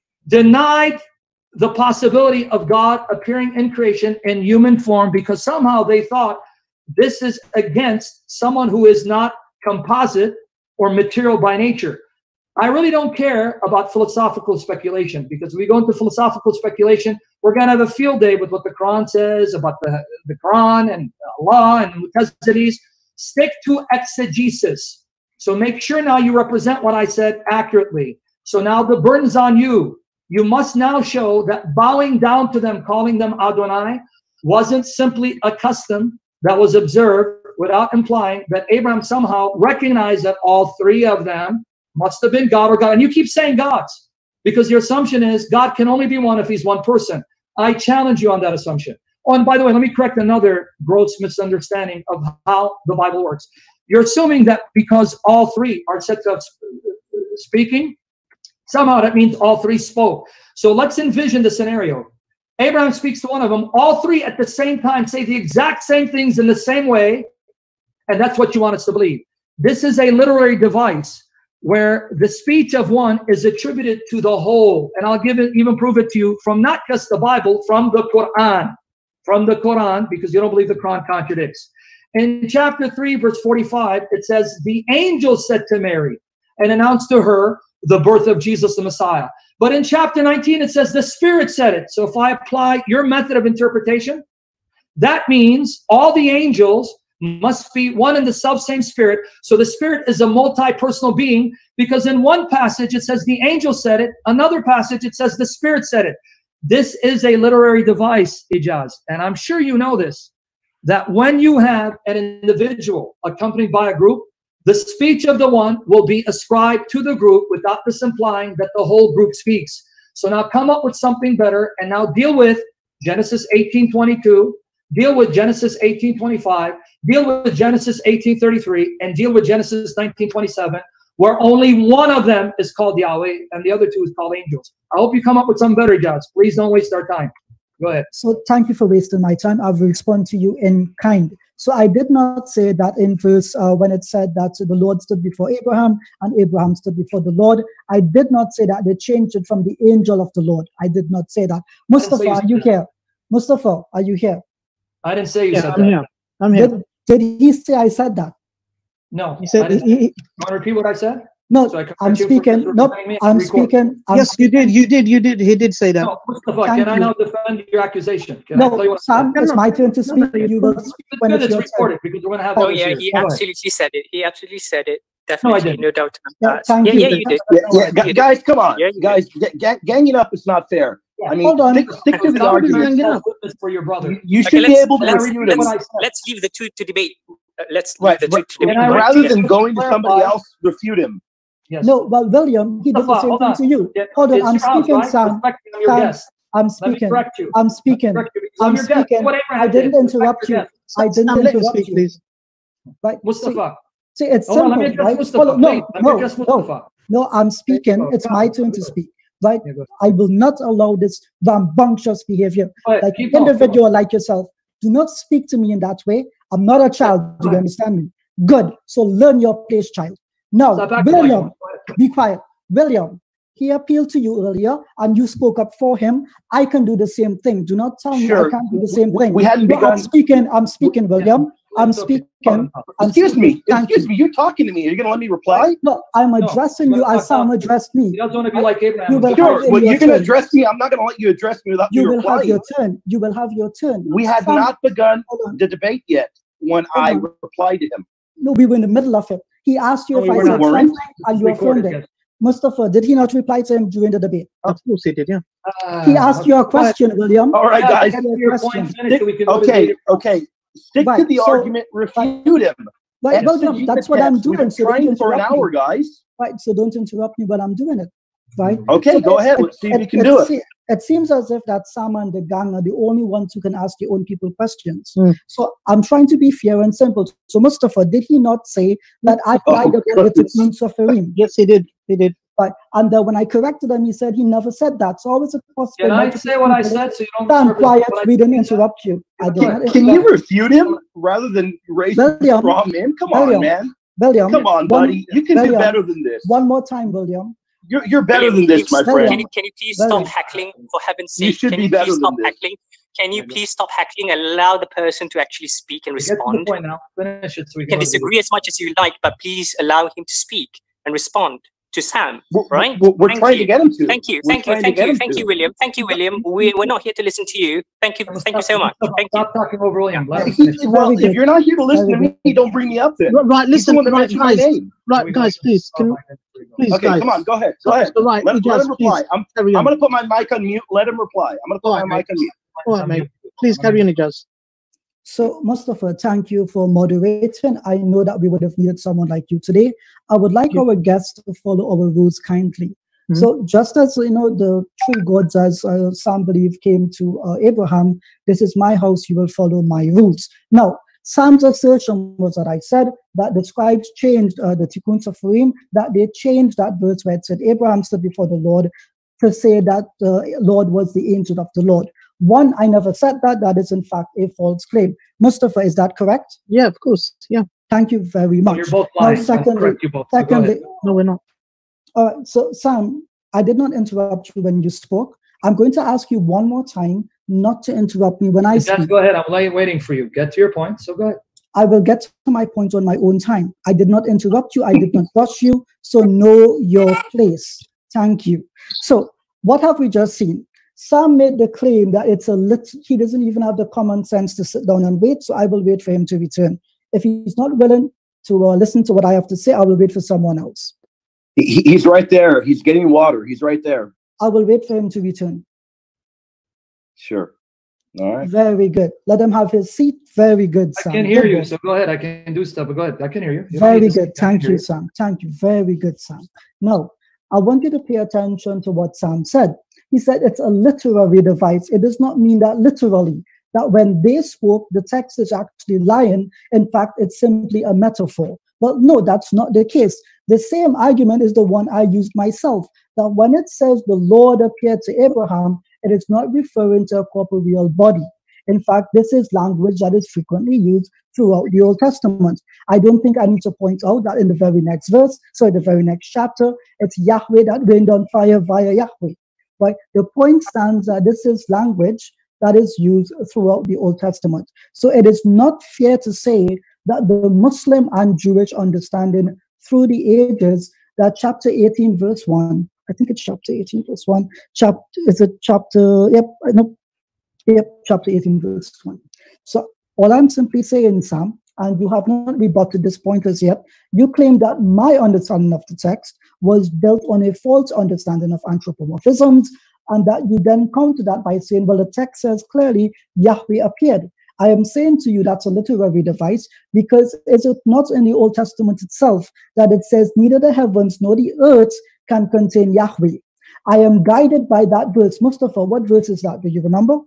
denied the possibility of God appearing in creation in human form because somehow they thought this is against someone who is not composite or material by nature. I really don't care about philosophical speculation, because if we go into philosophical speculation, we're going to have a field day with what the Quran says about the, the Quran and Allah and Mutazili's. Stick to exegesis. So make sure now you represent what I said accurately. So now the burden's on you. You must now show that bowing down to them, calling them Adonai, wasn't simply a custom that was observed, without implying that Abraham somehow recognized that all three of them must have been God or God. And you keep saying gods, because your assumption is God can only be one if he's one person. I challenge you on that assumption. Oh, and by the way, let me correct another gross misunderstanding of how the Bible works. You're assuming that because all three are said to have speaking, somehow that means all three spoke. So let's envision the scenario. Abraham speaks to one of them. All three at the same time say the exact same things in the same way, and that's what you want us to believe. This is a literary device where the speech of one is attributed to the whole. And I'll give it, even prove it to you from not just the Bible, from the Quran. From the Quran, because you don't believe the Quran contradicts. In chapter three, verse forty-five, it says, the angel said to Mary and announced to her the birth of Jesus the Messiah. But in chapter nineteen, it says the Spirit said it. So if I apply your method of interpretation, that means all the angels must be one and the self-same Spirit. So the Spirit is a multi-personal being, because in one passage it says the angel said it, another passage it says the Spirit said it. This is a literary device, Ijaz, and I'm sure you know this, that when you have an individual accompanied by a group, the speech of the one will be ascribed to the group without this implying that the whole group speaks. So now come up with something better, and now deal with Genesis eighteen twenty-two, deal with Genesis eighteen twenty-five, deal with Genesis eighteen thirty-three, and deal with Genesis nineteen twenty-seven, where only one of them is called Yahweh and the other two is called angels. I hope you come up with some better jobs. Please don't waste our time. Go ahead. So thank you for wasting my time. I will respond to you in kind. So I did not say that in verse uh, when it said that the Lord stood before Abraham and Abraham stood before the Lord. I did not say that they changed it from the angel of the Lord. I did not say that. Mustafa, you are you here? Mustafa, are you here? I didn't say you yeah, said I'm that. here. I'm here. Did, did he say I said that? No. He said, I didn't. he, he, You want to repeat what I said? No, So I can I'm correct you for speaking. No, misrepresenting me? I'm Record. speaking. I'm yes, you did. You did. You did. He did say that. No, Mustafa, Thank can I you. now defend your accusation? Can I tell you No, what I Sam, said? it's my turn to speak. no, You will It's speak when good it's it's your turn. recorded, because we're going to have Oh others yeah, here. he Go ahead. absolutely said it. He absolutely said it. No, I Definitely, didn't. no doubt about Yeah, that. thank Yeah, you. yeah, you did. Yeah, yeah, You gu- did. guys, come on, Yeah, you did. guys, ga- ga- ganging up is not fair. Yeah, I mean, hold on. stick, stick to the Stop being argument. Gang it false up. witness for your brother. You, you Okay, should be let's able to let's- refute let's- him. what I let's, said. let's leave the two to debate. Uh, let's Right, leave the two but- to debate. And I one rather together. than going to somebody clarify- else, refute him. Yes. No, well, William, he did the Mustafa, same hold thing on. to you. Yeah, Hold on, it's I'm your house, speaking, right? Sam. Respect your Sam, guest. I'm Let me speaking. correct you. I'm Let me speaking. correct you, because I'm your guest. speaking. What Abraham I didn't did. Respect interrupt your you. guest. I didn't Sam, let me interrupt speak, you. please. Right? Mustafa. See, see, it's Hold on, simple, let me address right? Mustafa, Hold on, please. no, Let me no, address no, Mustafa. no, I'm speaking. go. It's Come my on, turn to go. speak, right? Yeah, go. I will not allow this rambunctious behavior. Go ahead, Like keep an on, keep on. individual like yourself, do not speak to me in that way. I'm not a child. Do Go you ahead. understand me? Good. So learn your place, child. Now, Stop acting like William, one. Go ahead. be quiet. William, he appealed to you earlier and you spoke up for him. I can do the same thing. Do not tell me Sure. I can't do the same We- thing. we hadn't No, I'm begun- speaking. I'm speaking, William. I'm It's okay. speaking. I'm Excuse speaking. me. Thank Excuse you. me. You're talking to me. Are you going to let me reply? No, I'm No, addressing you but- as Sam addressed He me. doesn't want to be like Abraham. You will Sure. have Sure. Well, your you're going to turn. address me. I'm not going to let you address me without me You will have replying. your turn. You will have your turn. We had Sam, not begun hold on. the debate yet when Hold I on. replied to him. No, we were in the middle of it. He asked you No, if we I were said not. something and you Recorded, affirmed it. yes. Mustafa, did he not reply to him during the debate? Of course he did. Yeah. He asked you a question, William. All right, Yeah, guys. get to your point, finish so we can go to Okay, the- okay. Stick to Right, the so- argument. Refute him. Right, William, Exegete that's the what I'm text. We've doing. been So don't trying for an interrupt me. hour, guys. Right, so don't interrupt me while I'm doing it. Right? Okay, So go it- ahead. it- Let's see if you it- can do it. se- It seems as if that Sam and the gang are the only ones who can ask their own people questions. Mm. So I'm trying to be fair and simple. So Mustafa, did he not say that I Oh, lied about the goodness. techniques of Farim? Yes, he did. He did. Right. And uh, when I corrected him, he said he never said that. So always a possible. Can I say what I said so you don't? Stand quiet. We didn't interrupt you. I did not Can, can you refute him rather than raise the William, straw man? Come William, on, man. William, Come on, one- buddy. You can do William, better than this. One more time, William. You're, you're better William, than this, please, my William, friend. Can you, can you please William. stop heckling, for heaven's You sake? should Can be you better please than stop this. heckling? Can you please stop heckling? Allow the person to actually speak and Get to the respond. point now. Finish it so we You can go to the- disagree as much as you like, but please allow him to speak and respond to Sam. We're, Right? we're, we're Thank trying you. to get him to. Thank you, We're thank you, trying to thank get you, him thank to. you, William. Thank you, William. We, we're not here to listen to you. Thank you, thank you so much. Thank you. Stop talking over William. Let him He- finish. well, Very if good. you're not here to listen to Very me, don't bring me up then. Right, right, He's listen, the one that right, mentioned my guys, name. right, We guys, go. please, can, please, Okay, guys. come on, go ahead. Go So- ahead. so right, Let, let Ijaz, him reply. please, I'm, carry I'm on. going to put my mic on mute. Let him reply. I'm going to put All my right, mic on mute. All right, mate. Please carry on, Ijaz. So, Mustafa, thank you for moderating. I know that we would have needed someone like you today. I would like Yeah. our guests to follow our rules kindly. Mhm. So, just as you know, the three gods, as uh, some believe, came to uh, Abraham, this is my house, you will follow my rules. Now, Sam's assertion was that I said that the scribes changed uh, the Tikkun Sepharim, that they changed that verse where it said Abraham stood before the Lord to say that the Lord was the angel of the Lord. One, I never said that. That is, in fact, a false claim. Mustafa, is that correct? Yeah, of course. Yeah. Thank you very Well, much. you're both Now, lying. I'll secondly, correct you both. So go ahead. secondly, No, we're not. all right, so Sam, I did not interrupt you when you spoke. I'm going to ask you one more time not to interrupt me when I Just speak. go ahead. I'm lay- waiting for you. Get to your point. So go ahead. I will get to my point on my own time. I did not interrupt you. I did not rush you. So know your place. Thank you. So what have we just seen? Sam made the claim that it's a lit. He doesn't even have the common sense to sit down and wait. So I will wait for him to return. If he's not willing to uh, listen to what I have to say, I will wait for someone else. He, he's right there. He's getting water. He's right there. I will wait for him to return. Sure. All right. Very good. Let him have his seat. Very good, I Sam. can hear Good you. one. So go ahead. I can do stuff. But go ahead. I can hear you. You don't Very need to good. speak. I can Thank hear you, Sam. Thank you. Very good, Sam. Now, I want you to pay attention to what Sam said. He said it's a literary device. It does not mean that literally, that when they spoke, the text is actually lying. In fact, it's simply a metaphor. Well, no, that's not the case. The same argument is the one I used myself, that when it says the Lord appeared to Abraham, it is not referring to a corporeal body. In fact, this is language that is frequently used throughout the Old Testament. I don't think I need to point out that in the very next verse, so the very next chapter, it's Yahweh that rained on fire via Yahweh. Right? The point stands that this is language that is used throughout the Old Testament. So it is not fair to say that the Muslim and Jewish understanding through the ages, that chapter eighteen, verse one, I think it's chapter eighteen, verse one, chapter, is it chapter, yep, no, yep, chapter eighteen, verse one. So all I'm simply saying, Sam, and you have not rebutted this point as yet, you claim that my understanding of the text was built on a false understanding of anthropomorphisms, and that you then counter that by saying, well, the text says clearly Yahweh appeared. I am saying to you that's a literary device, because is it not in the Old Testament itself that it says neither the heavens nor the earth can contain Yahweh? I am guided by that verse. Mustafa, what verse is that? Do you remember?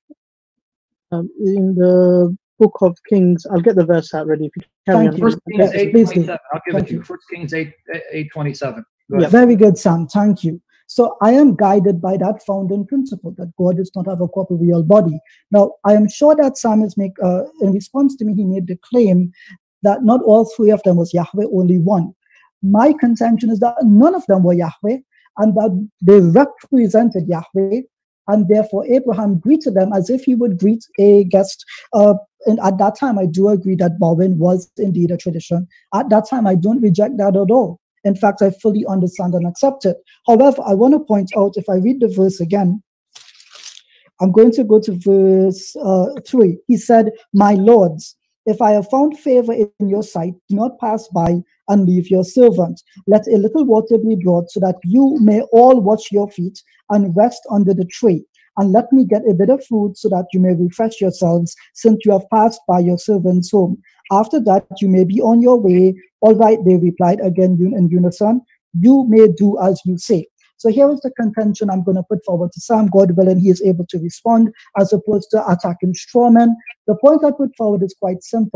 Um, in the book of Kings, I'll get the verse out ready. If you carry Thank on. you. First Kings Yes, eight please do. twenty-seven. I'll give Thank it to you. you. First Kings eight eight twenty seven. Go Yeah. ahead. Very good, Sam. Thank you. So I am guided by that founding principle that God does not have a corporeal body. Now, I am sure that Sam is make, uh, in response to me, he made the claim that not all three of them was Yahweh, only one. My contention is that none of them were Yahweh, and that they represented Yahweh, and therefore Abraham greeted them as if he would greet a guest. Uh, and at that time, I do agree that bowing was indeed a tradition. At that time, I don't reject that at all. In fact, I fully understand and accept it. However, I want to point out, if I read the verse again, I'm going to go to verse uh, three. He said, my lords, if I have found favor in your sight, do not pass by and leave your servant. Let a little water be brought so that you may all wash your feet and rest under the tree. And let me get a bit of food so that you may refresh yourselves, since you have passed by your servant's home. After that, you may be on your way. All right, they replied again in unison. You may do as you say. So here is the contention I'm going to put forward to Sam, God willing, he is able to respond as opposed to attacking strawmen. The point I put forward is quite simple.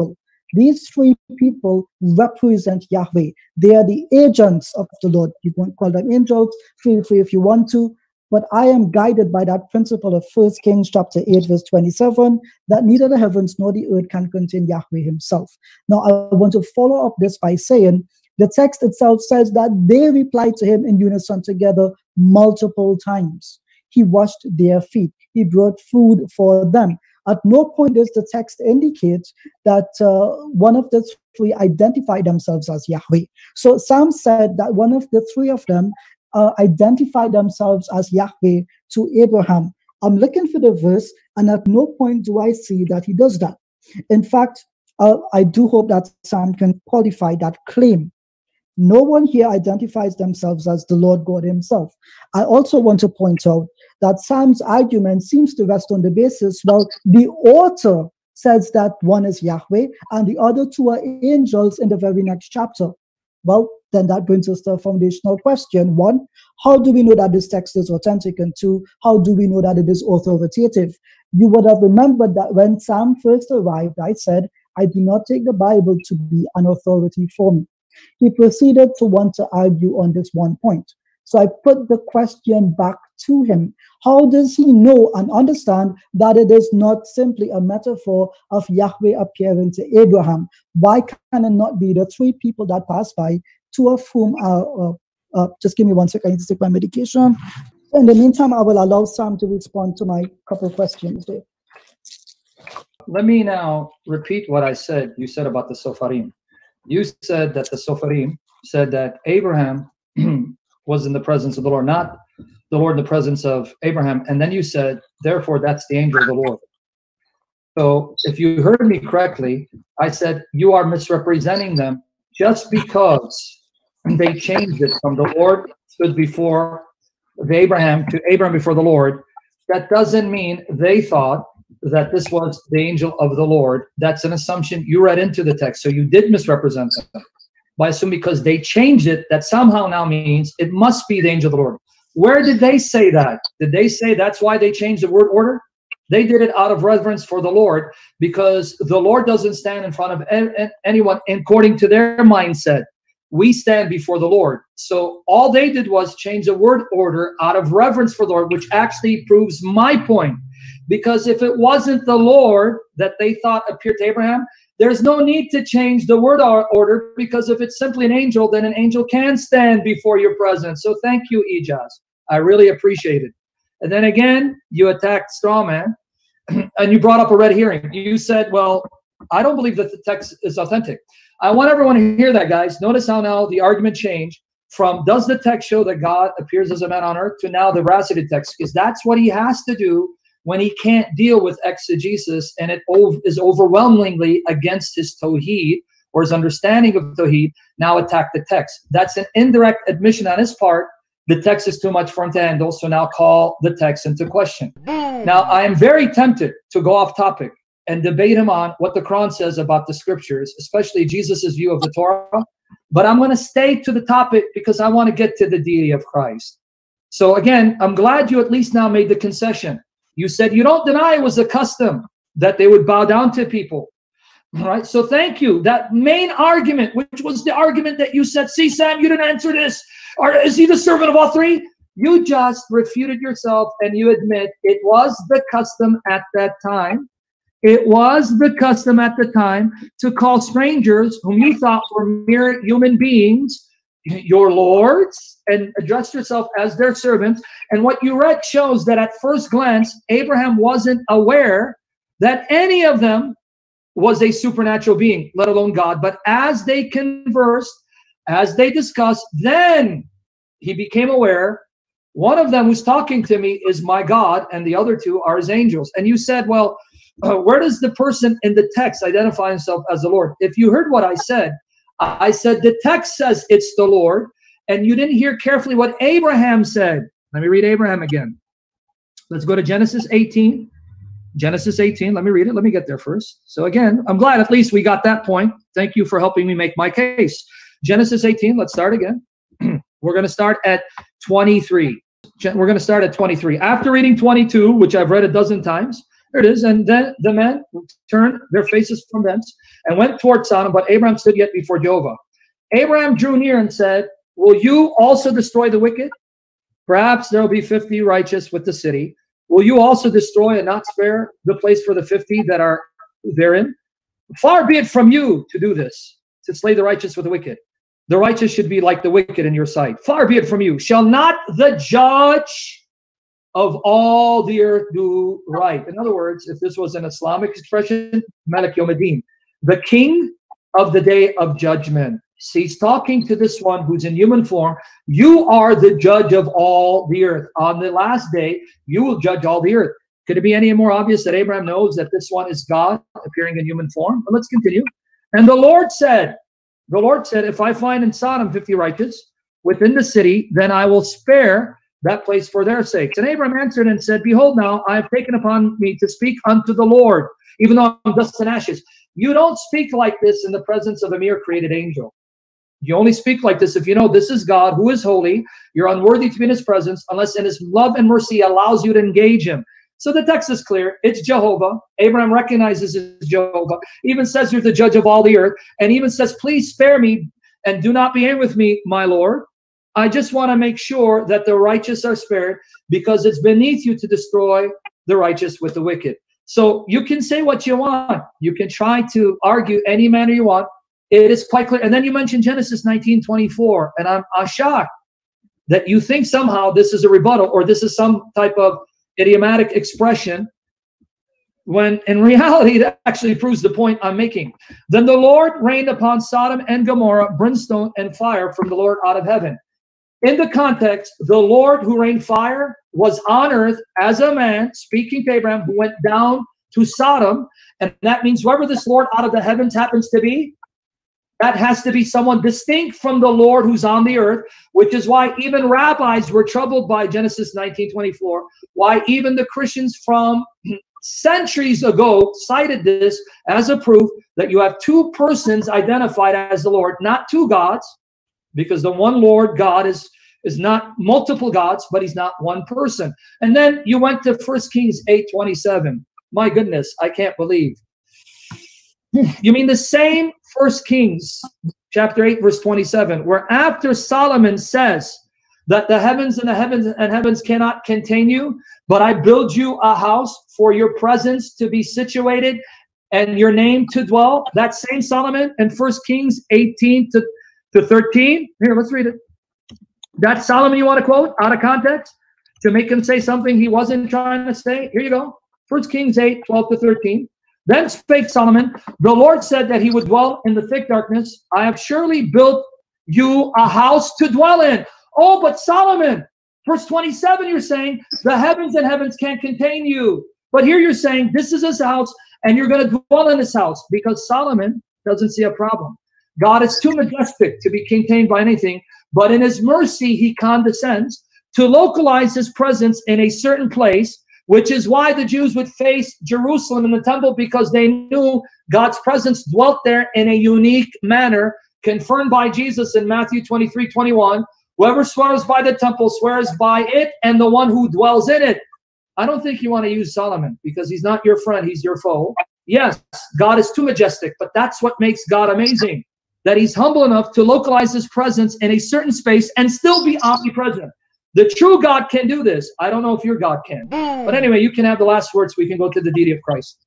These three people represent Yahweh. They are the agents of the Lord. You can call them angels, feel free if you want to. But I am guided by that principle of First Kings chapter eight, verse twenty-seven, that neither the heavens nor the earth can contain Yahweh himself. Now, I want to follow up this by saying, the text itself says that they replied to him in unison together multiple times. He washed their feet. He brought food for them. At no point does the text indicate that uh, one of the three identified themselves as Yahweh. So Sam said that one of the three of them uh, identified themselves as Yahweh to Abraham. I'm looking for the verse, and at no point do I see that he does that. In fact, uh, I do hope that Sam can qualify that claim. No one here identifies themselves as the Lord God himself. I also want to point out that Sam's argument seems to rest on the basis, well, the author says that one is Yahweh and the other two are angels in the very next chapter. Well, then that brings us to a foundational question. One, how do we know that this text is authentic? And two, how do we know that it is authoritative? You would have remembered that when Sam first arrived, I said, I do not take the Bible to be an authority for me. He proceeded to want to argue on this one point. So I put the question back to him. How does he know and understand that it is not simply a metaphor of Yahweh appearing to Abraham? Why can it not be the three people that passed by, two of whom are, uh, uh, just give me one second, I need to take my medication. In the meantime, I will allow Sam to respond to my couple questions there. Let me now repeat what I said, you said about the Sopharim. You said that the Sopharim said that Abraham was in the presence of the Lord, not the Lord in the presence of Abraham. And then you said, therefore, that's the angel of the Lord. So if you heard me correctly, I said you are misrepresenting them just because they changed it from the Lord stood before Abraham to Abraham before the Lord. That doesn't mean they thought that this was the angel of the Lord. That's an assumption you read into the text. So you did misrepresent them by assuming because they changed it, that somehow now means it must be the angel of the Lord. Where did they say that? Did they say that's why they changed the word order? They did it out of reverence for the Lord, because the Lord doesn't stand in front of anyone according to their mindset. We stand before the Lord. So all they did was change the word order out of reverence for the Lord, which actually proves my point. Because if it wasn't the Lord that they thought appeared to Abraham, there's no need to change the word order, because if it's simply an angel, then an angel can stand before your presence. So thank you, Ijaz. I really appreciate it. And then again, you attacked Strawman, and you brought up a red herring. You said, well, I don't believe that the text is authentic. I want everyone to hear that, guys. Notice how now the argument changed from does the text show that God appears as a man on earth to now the veracity text, because that's what he has to do when he can't deal with exegesis and it is overwhelmingly against his Tawheed or his understanding of Tawheed, now attack the text. That's an indirect admission on his part. The text is too much for him to handle, so now call the text into question. Now, I am very tempted to go off topic and debate him on what the Quran says about the scriptures, especially Jesus's view of the Torah, but I'm going to stay to the topic because I want to get to the deity of Christ. So again, I'm glad you at least now made the concession. You said you don't deny it was a custom that they would bow down to people. All right, so thank you. That main argument, which was the argument that you said, see, Sam, you didn't answer this. Or is he the servant of all three? You just refuted yourself and you admit it was the custom at that time. It was the custom at the time to call strangers whom you thought were mere human beings your lords and address yourself as their servants. And what you read shows that at first glance, Abraham wasn't aware that any of them was a supernatural being, let alone God. But as they conversed, as they discussed, then he became aware one of them who's talking to me is my God and the other two are his angels. And you said, well, uh, where does the person in the text identify himself as the Lord? If you heard what I said, I said the text says it's the Lord, and you didn't hear carefully what Abraham said. Let me read Abraham again. Let's go to Genesis eighteen. Genesis eighteen, let me read it. Let me get there first. So again, I'm glad at least we got that point. Thank you for helping me make my case. Genesis eighteen, let's start again. We're going to start at twenty-three. We're going to start at twenty-three. After reading twenty-two, which I've read a dozen times, There it is. And then the men turned their faces from thence and went toward Sodom, but Abraham stood yet before Jehovah. Abraham drew near and said, will you also destroy the wicked? Perhaps there will be fifty righteous with the city. Will you also destroy and not spare the place for the fifty that are therein? Far be it from you to do this, to slay the righteous with the wicked. The righteous should be like the wicked in your sight. Far be it from you. Shall not the judge of all the earth do right? In other words, if this was an Islamic expression, Malik Yawmiddin, the king of the day of judgment. See, he's talking to this one who's in human form. You are the judge of all the earth. On the last day, you will judge all the earth. Could it be any more obvious that Abraham knows that this one is God appearing in human form? But let's continue. And the Lord said, the Lord said, if I find in Sodom fifty righteous within the city, then I will spare that place for their sakes. And Abraham answered and said, behold, now I have taken upon me to speak unto the Lord, even though I'm dust and ashes. You don't speak like this in the presence of a mere created angel. You only speak like this if you know this is God who is holy. You're unworthy to be in his presence unless in his love and mercy allows you to engage him. So the text is clear. It's Jehovah. Abraham recognizes it's Jehovah. Even says you're the judge of all the earth. And even says, please spare me and do not be angry with me, my Lord. I just want to make sure that the righteous are spared because it's beneath you to destroy the righteous with the wicked. So you can say what you want. You can try to argue any manner you want. It is quite clear. And then you mentioned Genesis nineteen twenty-four. And I'm, I'm shocked that you think somehow this is a rebuttal or this is some type of idiomatic expression when in reality that actually proves the point I'm making. Then the Lord rained upon Sodom and Gomorrah brimstone and fire from the Lord out of heaven. In the context, the Lord who rained fire was on earth as a man, speaking to Abraham, who went down to Sodom. And that means whoever this Lord out of the heavens happens to be, that has to be someone distinct from the Lord who's on the earth, which is why even rabbis were troubled by Genesis nineteen twenty-four, why even the Christians from centuries ago cited this as a proof that you have two persons identified as the Lord, not two gods, because the one Lord God is, is not multiple gods, but he's not one person. And then you went to First Kings eight twenty-seven. My goodness, I can't believe. You mean the same First Kings chapter eight, verse twenty-seven, where after Solomon says that the heavens and the heavens and heavens cannot contain you, but I build you a house for your presence to be situated and your name to dwell. That same Solomon in First Kings eighteen to thirteen. Here, let's read it. That Solomon you want to quote out of context to make him say something he wasn't trying to say? Here you go. First Kings eight, twelve to thirteen. Then spake Solomon, the Lord said that he would dwell in the thick darkness. I have surely built you a house to dwell in. Oh, but Solomon, verse twenty-seven, you're saying the heavens and heavens can't contain you. But here you're saying this is his house and you're going to dwell in this house because Solomon doesn't see a problem. God is too majestic to be contained by anything, but in his mercy, he condescends to localize his presence in a certain place, which is why the Jews would face Jerusalem in the temple, because they knew God's presence dwelt there in a unique manner, confirmed by Jesus in Matthew twenty-three, twenty-one. Whoever swears by the temple swears by it and the one who dwells in it. I don't think you want to use Solomon because he's not your friend, he's your foe. Yes, God is too majestic, but that's what makes God amazing, that he's humble enough to localize his presence in a certain space and still be omnipresent. The true God can do this. I don't know if your God can. But anyway, you can have the last words. We can go to the deity of Christ.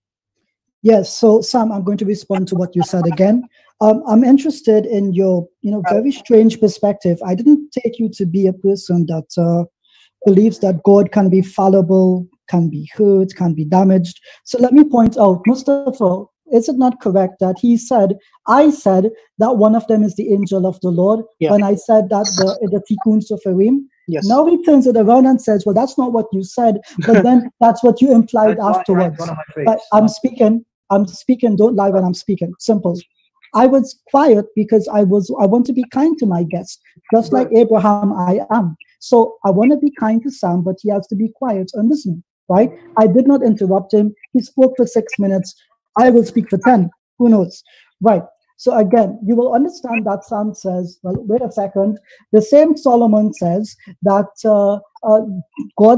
Yes, so Sam, I'm going to respond to what you said again. Um, I'm interested in your, you know, very strange perspective. I didn't take you to be a person that uh, believes that God can be fallible, can be hurt, can be damaged. So let me point out, Mustafa, is it not correct that he said, I said that one of them is the angel of the Lord, Yeah. when I said that the, the Tikkun Soferim? Yes. Now he turns it around and says, well, that's not what you said, but then that's what you implied That's right, afterwards. right in front of my face. But I'm speaking, I'm speaking, don't lie when I'm speaking. Simple. I was quiet because I was, I want to be kind to my guest, just like Abraham I am. So I want to be kind to Sam, but he has to be quiet and listen, right? I did not interrupt him. He spoke for six minutes. I will speak for ten. Who knows? Right. So again, you will understand that Sam says, well, wait a second. The same Solomon says that uh, uh, God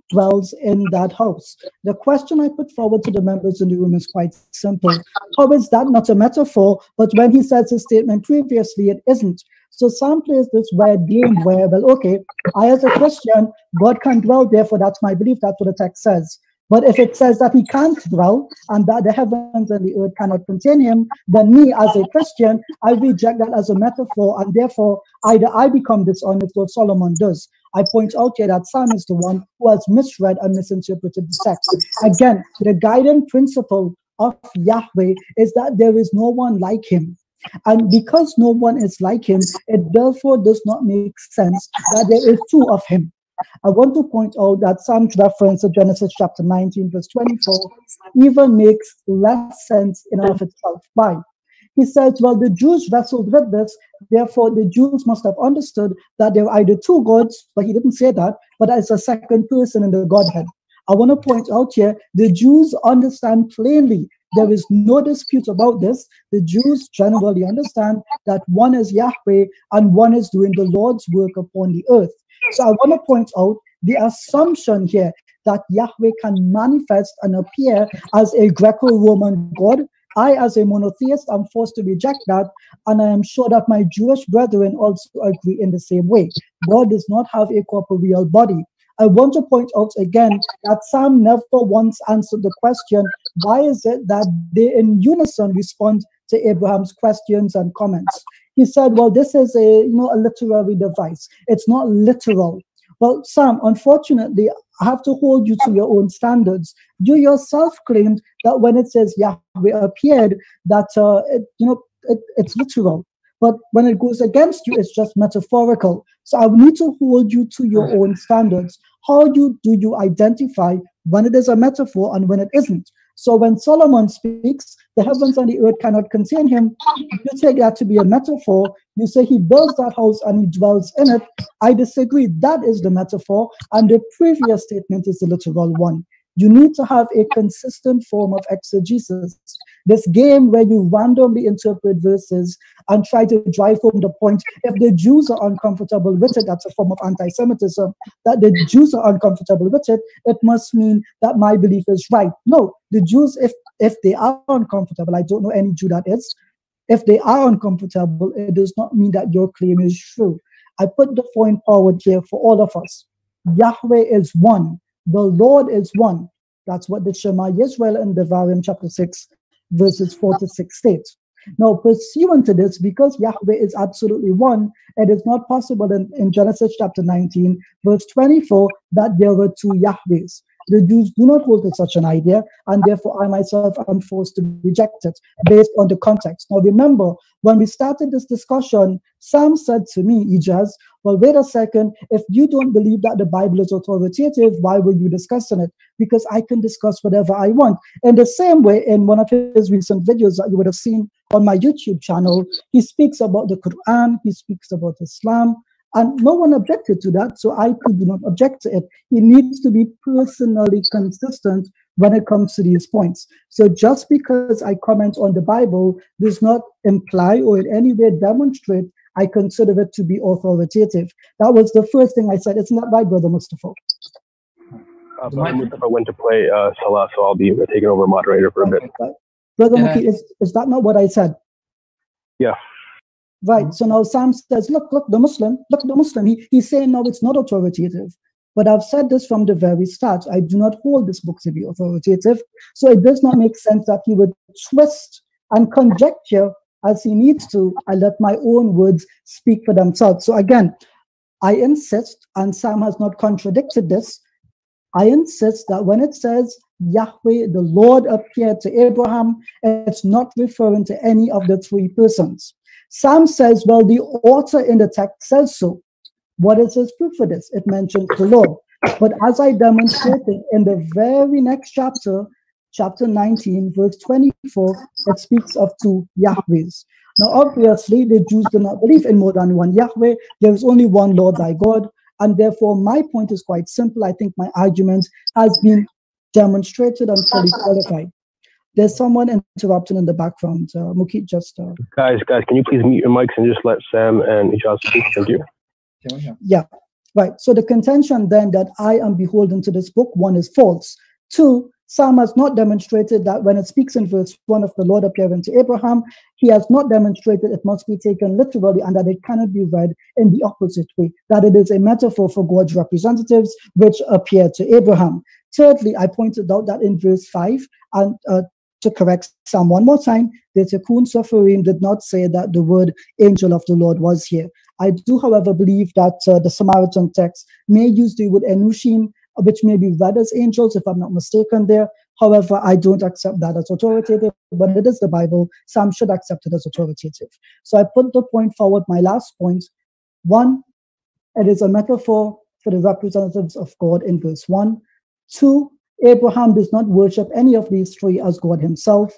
dwells in that house. The question I put forward to the members in the room is quite simple. How is that not a metaphor? But when he says his statement previously, it isn't. So Sam plays this weird game where, well, okay, I as a Christian, God can dwell, therefore that's my belief, that's what the text says. But if it says that he can't dwell and that the heavens and the earth cannot contain him, then me as a Christian, I reject that as a metaphor, and therefore either I become dishonest or Solomon does. I point out here that Sam is the one who has misread and misinterpreted the text. Again, the guiding principle of Yahweh is that there is no one like him. And because no one is like him, it therefore does not make sense that there is two of him. I want to point out that Sam's reference to Genesis chapter nineteen, verse twenty-four, even makes less sense in and of itself. Why? He says, well, the Jews wrestled with this, therefore the Jews must have understood that there were either two gods, but he didn't say that, but as a second person in the Godhead. I want to point out here, the Jews understand plainly. There is no dispute about this. The Jews generally understand that one is Yahweh and one is doing the Lord's work upon the earth. So I want to point out the assumption here that Yahweh can manifest and appear as a Greco-Roman God. I, as a monotheist, am forced to reject that, and I am sure that my Jewish brethren also agree in the same way. God does not have a corporeal body. I want to point out again that Sam never once answered the question, why is it that they in unison respond to Abraham's questions and comments? He said, well, this is a, you know, a literary device. It's not literal. Well, Sam, unfortunately, I have to hold you to your own standards. You yourself claimed that when it says Yahweh appeared, that, uh, it, you know, it, it's literal. But when it goes against you, it's just metaphorical. So I need to hold you to your own standards. How you, do you identify when it is a metaphor and when it isn't? So when Solomon speaks, the heavens and the earth cannot contain him, you take that to be a metaphor. You say he builds that house and he dwells in it. I disagree. That is the metaphor, and the previous statement is the literal one. You need to have a consistent form of exegesis. This game where you randomly interpret verses and try to drive home the point, if the Jews are uncomfortable with it, that's a form of anti-Semitism, that the Jews are uncomfortable with it, it must mean that my belief is right. No, the Jews, if, if they are uncomfortable, I don't know any Jew that is, if they are uncomfortable, it does not mean that your claim is true. I put the point forward here for all of us. Yahweh is one. The Lord is one. That's what the Shema Yisrael in Devarim chapter six, verses four to six states. Now, pursuant to this, because Yahweh is absolutely one, it is not possible in, in Genesis chapter nineteen, verse twenty-four, that there were two Yahwehs. The Jews do not hold to such an idea, and therefore I myself am forced to reject it based on the context. Now, remember, when we started this discussion, Sam said to me, Ijaz, well, wait a second, if you don't believe that the Bible is authoritative, why were you discussing it? Because I can discuss whatever I want. In the same way, in one of his recent videos that you would have seen on my YouTube channel, he speaks about the Quran, he speaks about Islam, and no one objected to that, so I too do not object to it. He needs to be personally consistent when it comes to these points. So just because I comment on the Bible does not imply or in any way demonstrate I consider it to be authoritative. That was the first thing I said. It's not right, Brother Mustafa. Uh, Brother Mustafa went to play uh, Salah, so I'll be taking over moderator for a bit. Right. Brother Yeah. Muki, is, is that not what I said? Yeah. Right. So now Sam says, look, look, the Muslim, look, the Muslim. He, he's saying, no, it's not authoritative. But I've said this from the very start. I do not hold this book to be authoritative. So it does not make sense that he would twist and conjecture as he needs to. I let my own words speak for themselves. So again, I insist, and Sam has not contradicted this, I insist that when it says Yahweh, the Lord appeared to Abraham, it's not referring to any of the three persons. Sam says, well, the author in the text says so. What is his proof for this? It mentions the Lord. But as I demonstrated in the very next chapter, chapter nineteen, verse twenty-four, it speaks of two Yahwehs. Now, obviously, the Jews do not believe in more than one Yahweh. There is only one Lord thy God. And therefore, my point is quite simple. I think my argument has been demonstrated and fully qualified. There's someone interrupting in the background. Uh, Muki, just... Uh, Guys, guys, can you please mute your mics and just let Sam and Ijaz speak? Thank you. yeah. Right. So the contention then that I am beholden to this book, one, is false. Two, Psalm has not demonstrated that when it speaks in verse one of the Lord appearing to Abraham, he has not demonstrated it must be taken literally and that it cannot be read in the opposite way, that it is a metaphor for God's representatives which appear to Abraham. Thirdly, I pointed out that in verse five, and uh, to correct Psalm one more time, the Tikkun Soferim did not say that the word angel of the Lord was here. I do, however, believe that uh, the Samaritan text may use the word Enushim, which may be read as angels, if I'm not mistaken there. However, I don't accept that as authoritative, but it is the Bible. Some should accept it as authoritative. So I put the point forward, my last point. One, it is a metaphor for the representatives of God in verse one. Two, Abraham does not worship any of these three as God himself.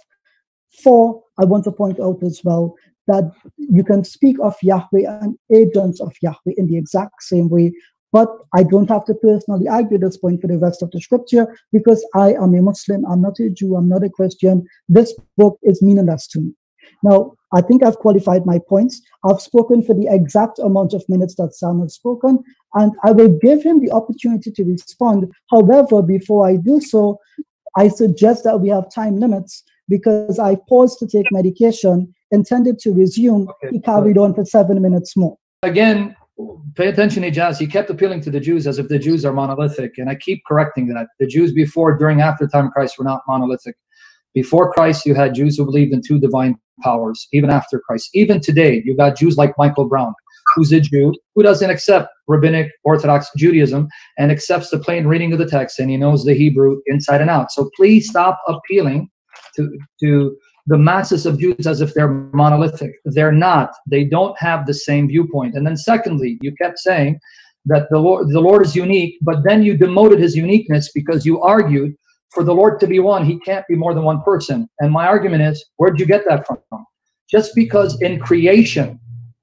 Four, I want to point out as well that you can speak of Yahweh and agents of Yahweh in the exact same way, but I don't have to personally argue this point for the rest of the scripture because I am a Muslim, I'm not a Jew, I'm not a Christian. This book is meaningless to me. Now, I think I've qualified my points. I've spoken for the exact amount of minutes that Sam has spoken, and I will give him the opportunity to respond. However, before I do so, I suggest that we have time limits because I paused to take medication, intended to resume. Okay. He carried on for seven minutes more. Again, pay attention, Ijaz. He kept appealing to the Jews as if the Jews are monolithic, and I keep correcting that. The Jews before, during, after time of Christ were not monolithic. Before Christ, you had Jews who believed in two divine powers, even after Christ. Even today, you've got Jews like Michael Brown, who's a Jew, who doesn't accept rabbinic Orthodox Judaism and accepts the plain reading of the text, and he knows the Hebrew inside and out. So please stop appealing to, to the masses of Jews as if they're monolithic. They're not. They don't have the same viewpoint. And then secondly, you kept saying that the Lord, the Lord is unique, but then you demoted his uniqueness because you argued for the Lord to be one, he can't be more than one person. And my argument is, where'd you get that from? Just because in creation,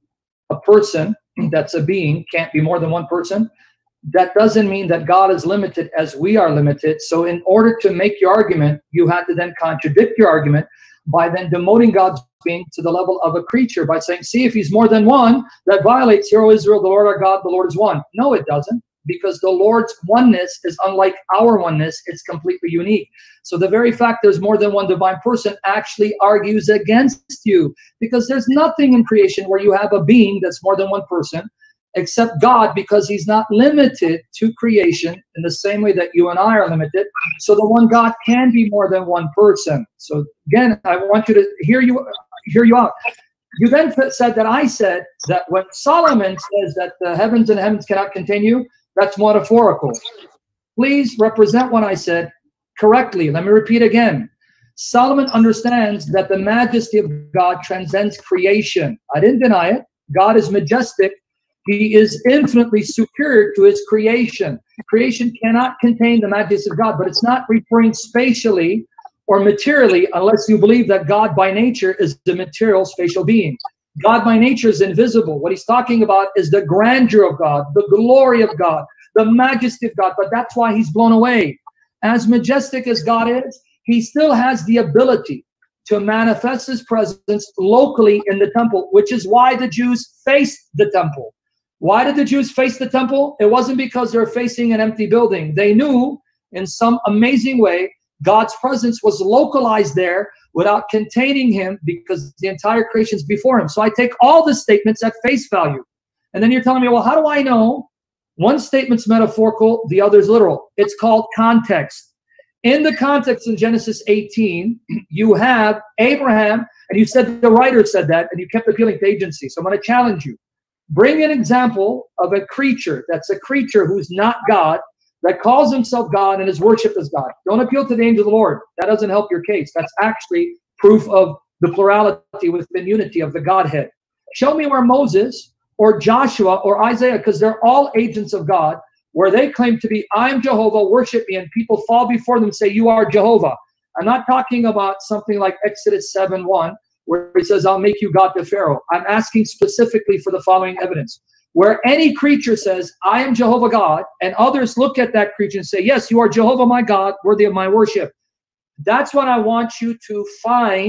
a person that's a being can't be more than one person, that doesn't mean that God is limited as we are limited. So in order to make your argument, you had to then contradict your argument by then demoting God's being to the level of a creature by saying, see, if he's more than one, that violates, Hear, O Israel, the Lord our God, the Lord is one. No, it doesn't. Because the Lord's oneness is unlike our oneness, it's completely unique. So the very fact there's more than one divine person actually argues against you, because there's nothing in creation where you have a being that's more than one person, except God, because he's not limited to creation in the same way that you and I are limited. So the one God can be more than one person. So again, I want you to hear you, hear you out. You then said that I said that when Solomon says that the heavens and heavens cannot contain you, that's metaphorical. Please represent what I said correctly. Let me repeat again. Solomon understands that the majesty of God transcends creation. I didn't deny it. God is majestic. He is infinitely superior to his creation. Creation cannot contain the majesty of God, but it's not referring spatially or materially unless you believe that God by nature is the material spatial being. God by nature is invisible. What he's talking about is the grandeur of God, the glory of God, the majesty of God. But that's why he's blown away. As majestic as God is, he still has the ability to manifest his presence locally in the temple, which is why the Jews faced the temple. Why did the Jews face the temple? It wasn't because they're facing an empty building. They knew in some amazing way God's presence was localized there without containing him because the entire creation is before him. So I take all the statements at face value. And then you're telling me, well, how do I know one statement's metaphorical, the other's literal? It's called context. In the context in Genesis eighteen, you have Abraham, and you said the writer said that, and you kept appealing to agency. So I'm going to challenge you. Bring an example of a creature that's a creature who's not God, that calls himself God and is worshipped as God. Don't appeal to the angel of the Lord. That doesn't help your case. That's actually proof of the plurality within unity of the Godhead. Show me where Moses or Joshua or Isaiah, because they're all agents of God, where they claim to be, I'm Jehovah, worship me, and people fall before them and say, you are Jehovah. I'm not talking about something like Exodus seven one, where he says, I'll make you God to Pharaoh. I'm asking specifically for the following evidence. Where any creature says, I am Jehovah God, and others look at that creature and say, yes, you are Jehovah my God, worthy of my worship. That's what I want you to find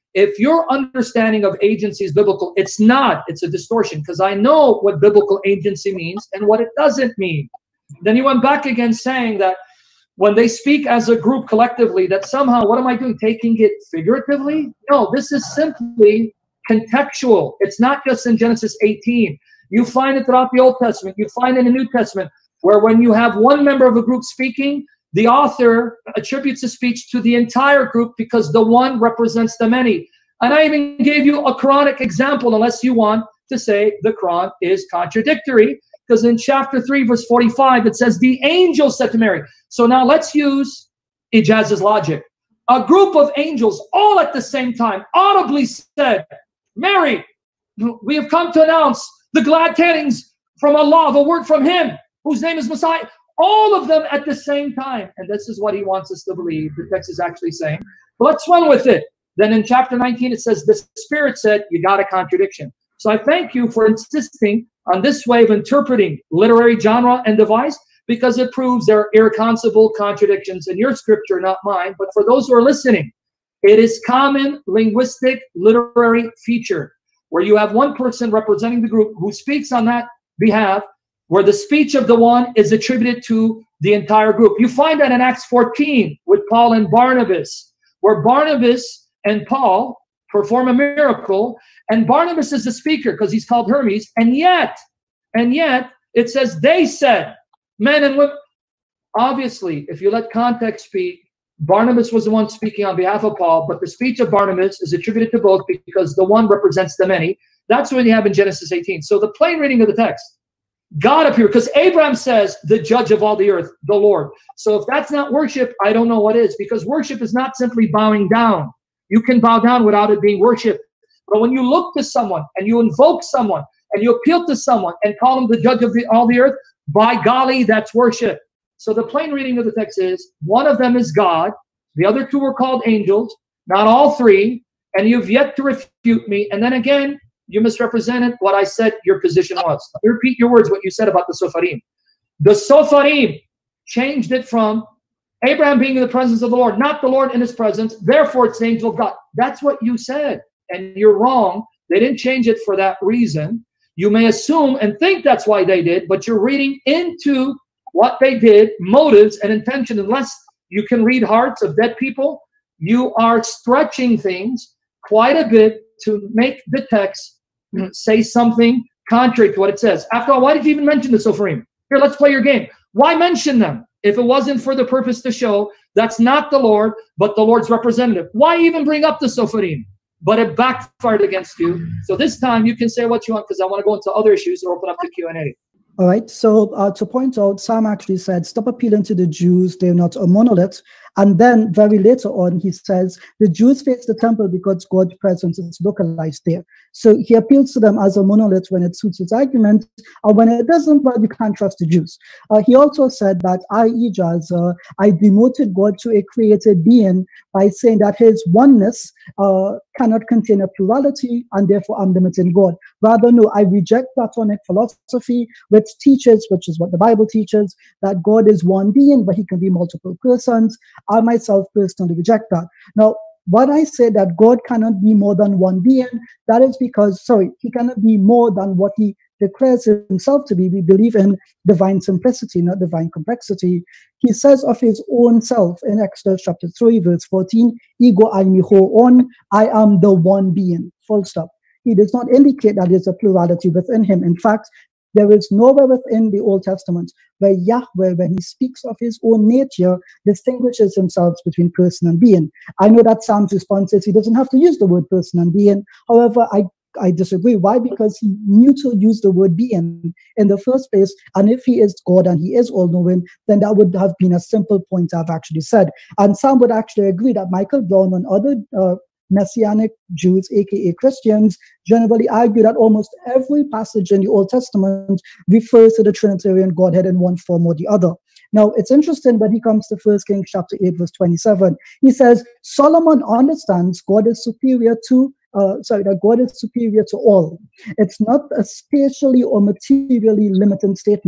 if your understanding of agency is biblical, it's not. It's a distortion, because I know what biblical agency means and what it doesn't mean. Then he went back again saying that when they speak as a group collectively, that somehow, what am I doing? Taking it figuratively? No, this is simply contextual. It's not just in Genesis eighteen. You find it throughout the Old Testament. You find it in the New Testament, where when you have one member of a group speaking, the author attributes the speech to the entire group because the one represents the many. And I even gave you a Quranic example, unless you want to say the Quran is contradictory, because in chapter three, verse forty-five, it says, the angel said to Mary. So now let's use Ijaz's logic. A group of angels, all at the same time, audibly said, Mary, we have come to announce the glad tidings from Allah, the word from him, whose name is Messiah. All of them at the same time. And this is what he wants us to believe. The text is actually saying. But let's run with it. Then in chapter nineteen, it says, the Spirit said, you got a contradiction. So I thank you for insisting on this way of interpreting literary genre and device, because it proves there are irreconcilable contradictions in your scripture, not mine. But for those who are listening, it is common linguistic literary feature where you have one person representing the group who speaks on that behalf, where the speech of the one is attributed to the entire group. You find that in Acts fourteen with Paul and Barnabas, where Barnabas and Paul perform a miracle, and Barnabas is the speaker because he's called Hermes, and yet, and yet, it says they said, men and women. Obviously, if you let context speak, Barnabas was the one speaking on behalf of Paul, but the speech of Barnabas is attributed to both because the one represents the many. That's what you have in Genesis eighteen. So the plain reading of the text, God appeared, because Abraham says, the judge of all the earth, the Lord. So if that's not worship, I don't know what is, because worship is not simply bowing down. You can bow down without it being worship. But when you look to someone and you invoke someone and you appeal to someone and call him the judge of the, all the earth, by golly, that's worship. So the plain reading of the text is, one of them is God, the other two were called angels, not all three, and you've yet to refute me. And then again, you misrepresented what I said your position was. Let me repeat your words, what you said about the Sofarim. The Sofarim changed it from Abraham being in the presence of the Lord, not the Lord in his presence, therefore it's the angel of God. That's what you said, and you're wrong. They didn't change it for that reason. You may assume and think that's why they did, but you're reading into what they did, motives and intention. Unless you can read hearts of dead people, you are stretching things quite a bit to make the text say something contrary to what it says. After all, why did you even mention the Sofarim? Here, let's play your game. Why mention them if it wasn't for the purpose to show that's not the Lord, but the Lord's representative? Why even bring up the Sofarim? But it backfired against you. So this time you can say what you want, because I want to go into other issues or open up the Q and A. All right. So uh, to point out, Sam actually said, stop appealing to the Jews. They're not a monolith. And then very later on, he says, the Jews face the temple because God's presence is localized there. So he appeals to them as a monolith when it suits his argument. And when it doesn't, well, you can't trust the Jews. Uh, he also said that I, Ijaz, uh, I demoted God to a created being by saying that his oneness uh, cannot contain a plurality, and therefore I'm limiting God. Rather, no, I reject Platonic philosophy, which teaches, which is what the Bible teaches, that God is one being, but he can be multiple persons. I myself personally reject that. Now, when I say that God cannot be more than one being, that is because, sorry, he cannot be more than what he declares himself to be. We believe in divine simplicity, not divine complexity. He says of his own self in Exodus chapter three, verse fourteen, Ego aimi ho'on, I am the one being, full stop. He does not indicate that there's a plurality within him. In fact, there is nowhere within the Old Testament where Yahweh, when he speaks of his own nature, distinguishes himself between person and being. I know that Sam's response is he doesn't have to use the word person and being. However, I, I disagree. Why? Because he knew to use the word being in the first place. And if he is God and he is all-knowing, then that would have been a simple point I've actually said. And Sam would actually agree that Michael Brown and other uh, Messianic Jews, aka Christians, generally argue that almost every passage in the Old Testament refers to the Trinitarian Godhead in one form or the other. Now, it's interesting when he comes to First Kings chapter eight, verse twenty-seven. He says, Solomon understands God is superior to Uh, sorry, that God is superior to all. It's not a spatially or materially limiting statement.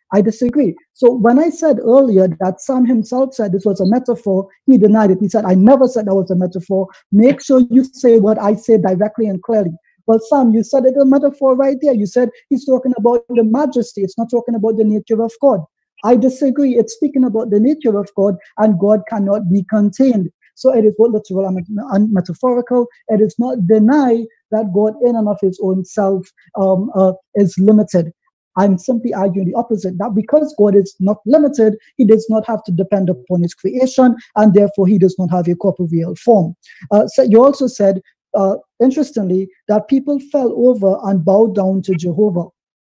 I disagree. So when I said earlier that Sam himself said this was a metaphor, he denied it. He said, I never said that was a metaphor. Make sure you say what I say directly and clearly. Well, Sam, you said it a metaphor right there. You said he's talking about the majesty. It's not talking about the nature of God. I disagree. It's speaking about the nature of God, and God cannot be contained. So it is both literal and metaphorical. It is not deny that God in and of his own self um, uh, is limited. I'm simply arguing the opposite, that because God is not limited, he does not have to depend upon his creation, and therefore he does not have a corporeal form. Uh, so you also said, uh, interestingly, that people fell over and bowed down to Jehovah.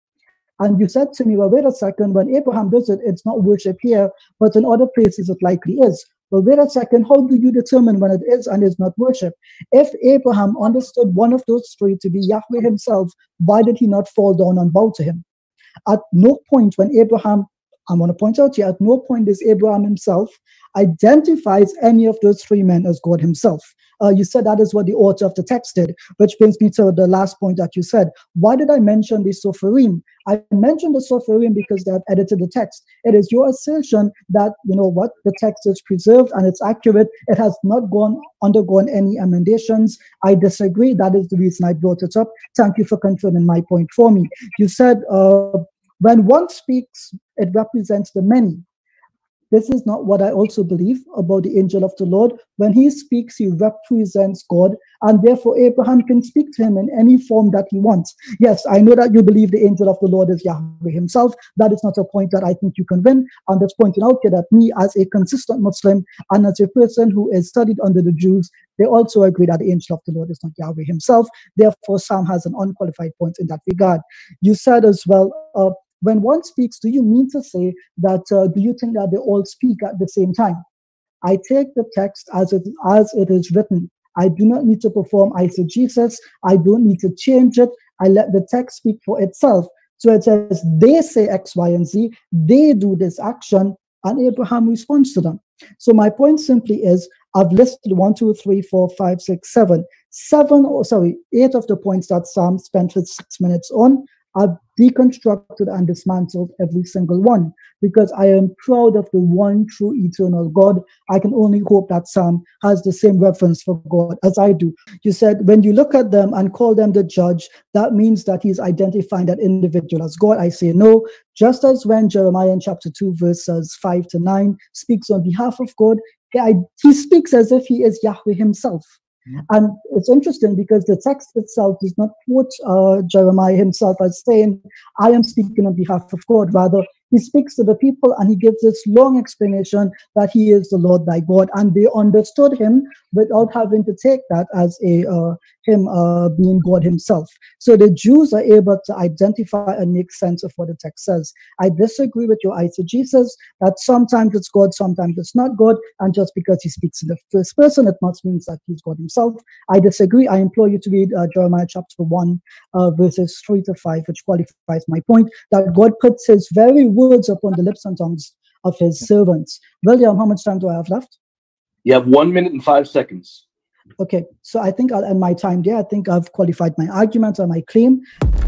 And you said to me, well, wait a second, when Abraham does it, it's not worship here, but in other places it likely is. Well, wait a second, how do you determine when it is and is not worship? If Abraham understood one of those three to be Yahweh himself, why did he not fall down and bow to him? At no point when Abraham, I want to point out here, at no point does Abraham himself identifies any of those three men as God himself. Uh, you said that is what the author of the text did, which brings me to the last point that you said. Why did I mention the Sopharim? I mentioned the Sopharim because they have edited the text. It is your assertion that, you know what, the text is preserved and it's accurate. It has not gone undergone any emendations. I disagree. That is the reason I brought it up. Thank you for confirming my point for me. You said uh, when one speaks, it represents the many. This is not what I also believe about the angel of the Lord. When he speaks, he represents God, and therefore Abraham can speak to him in any form that he wants. Yes, I know that you believe the angel of the Lord is Yahweh himself. That is not a point that I think you can win. I'm just pointing out here that me, as a consistent Muslim and as a person who is studied under the Jews, they also agree that the angel of the Lord is not Yahweh himself. Therefore, Sam has an unqualified point in that regard. You said as well, uh, when one speaks, do you mean to say that, uh, do you think that they all speak at the same time? I take the text as it, as it is written. I do not need to perform eisegesis. I don't need to change it. I let the text speak for itself. So it says, they say X, Y, and Z. They do this action, and Abraham responds to them. So my point simply is, I've listed one, two, three, four, five, six, seven. Seven, or sorry, eight of the points that Sam spent his six minutes on. I've deconstructed and dismantled every single one because I am proud of the one true eternal God. I can only hope that Sam has the same reverence for God as I do. You said when you look at them and call them the judge, that means that he's identifying that individual as God. I say no. Just as when Jeremiah in chapter two, verses five to nine speaks on behalf of God, he speaks as if he is Yahweh himself. And it's interesting because the text itself does not quote uh, Jeremiah himself as saying, I am speaking on behalf of God. Rather, he speaks to the people and he gives this long explanation that he is the Lord thy God. And they understood him without having to take that as a uh, him uh, being God himself. So the Jews are able to identify and make sense of what the text says. I disagree with your eisegesis that sometimes it's God, sometimes it's not God. And just because he speaks in the first person, it must mean that he's God himself. I disagree. I implore you to read uh, Jeremiah chapter one, uh, verses three to five, which qualifies my point that God puts his very words upon the lips and tongues of his servants. William, how much time do I have left? You have one minute and five seconds. Okay, so I think I'll end my time there. I think I've qualified my argument or my claim.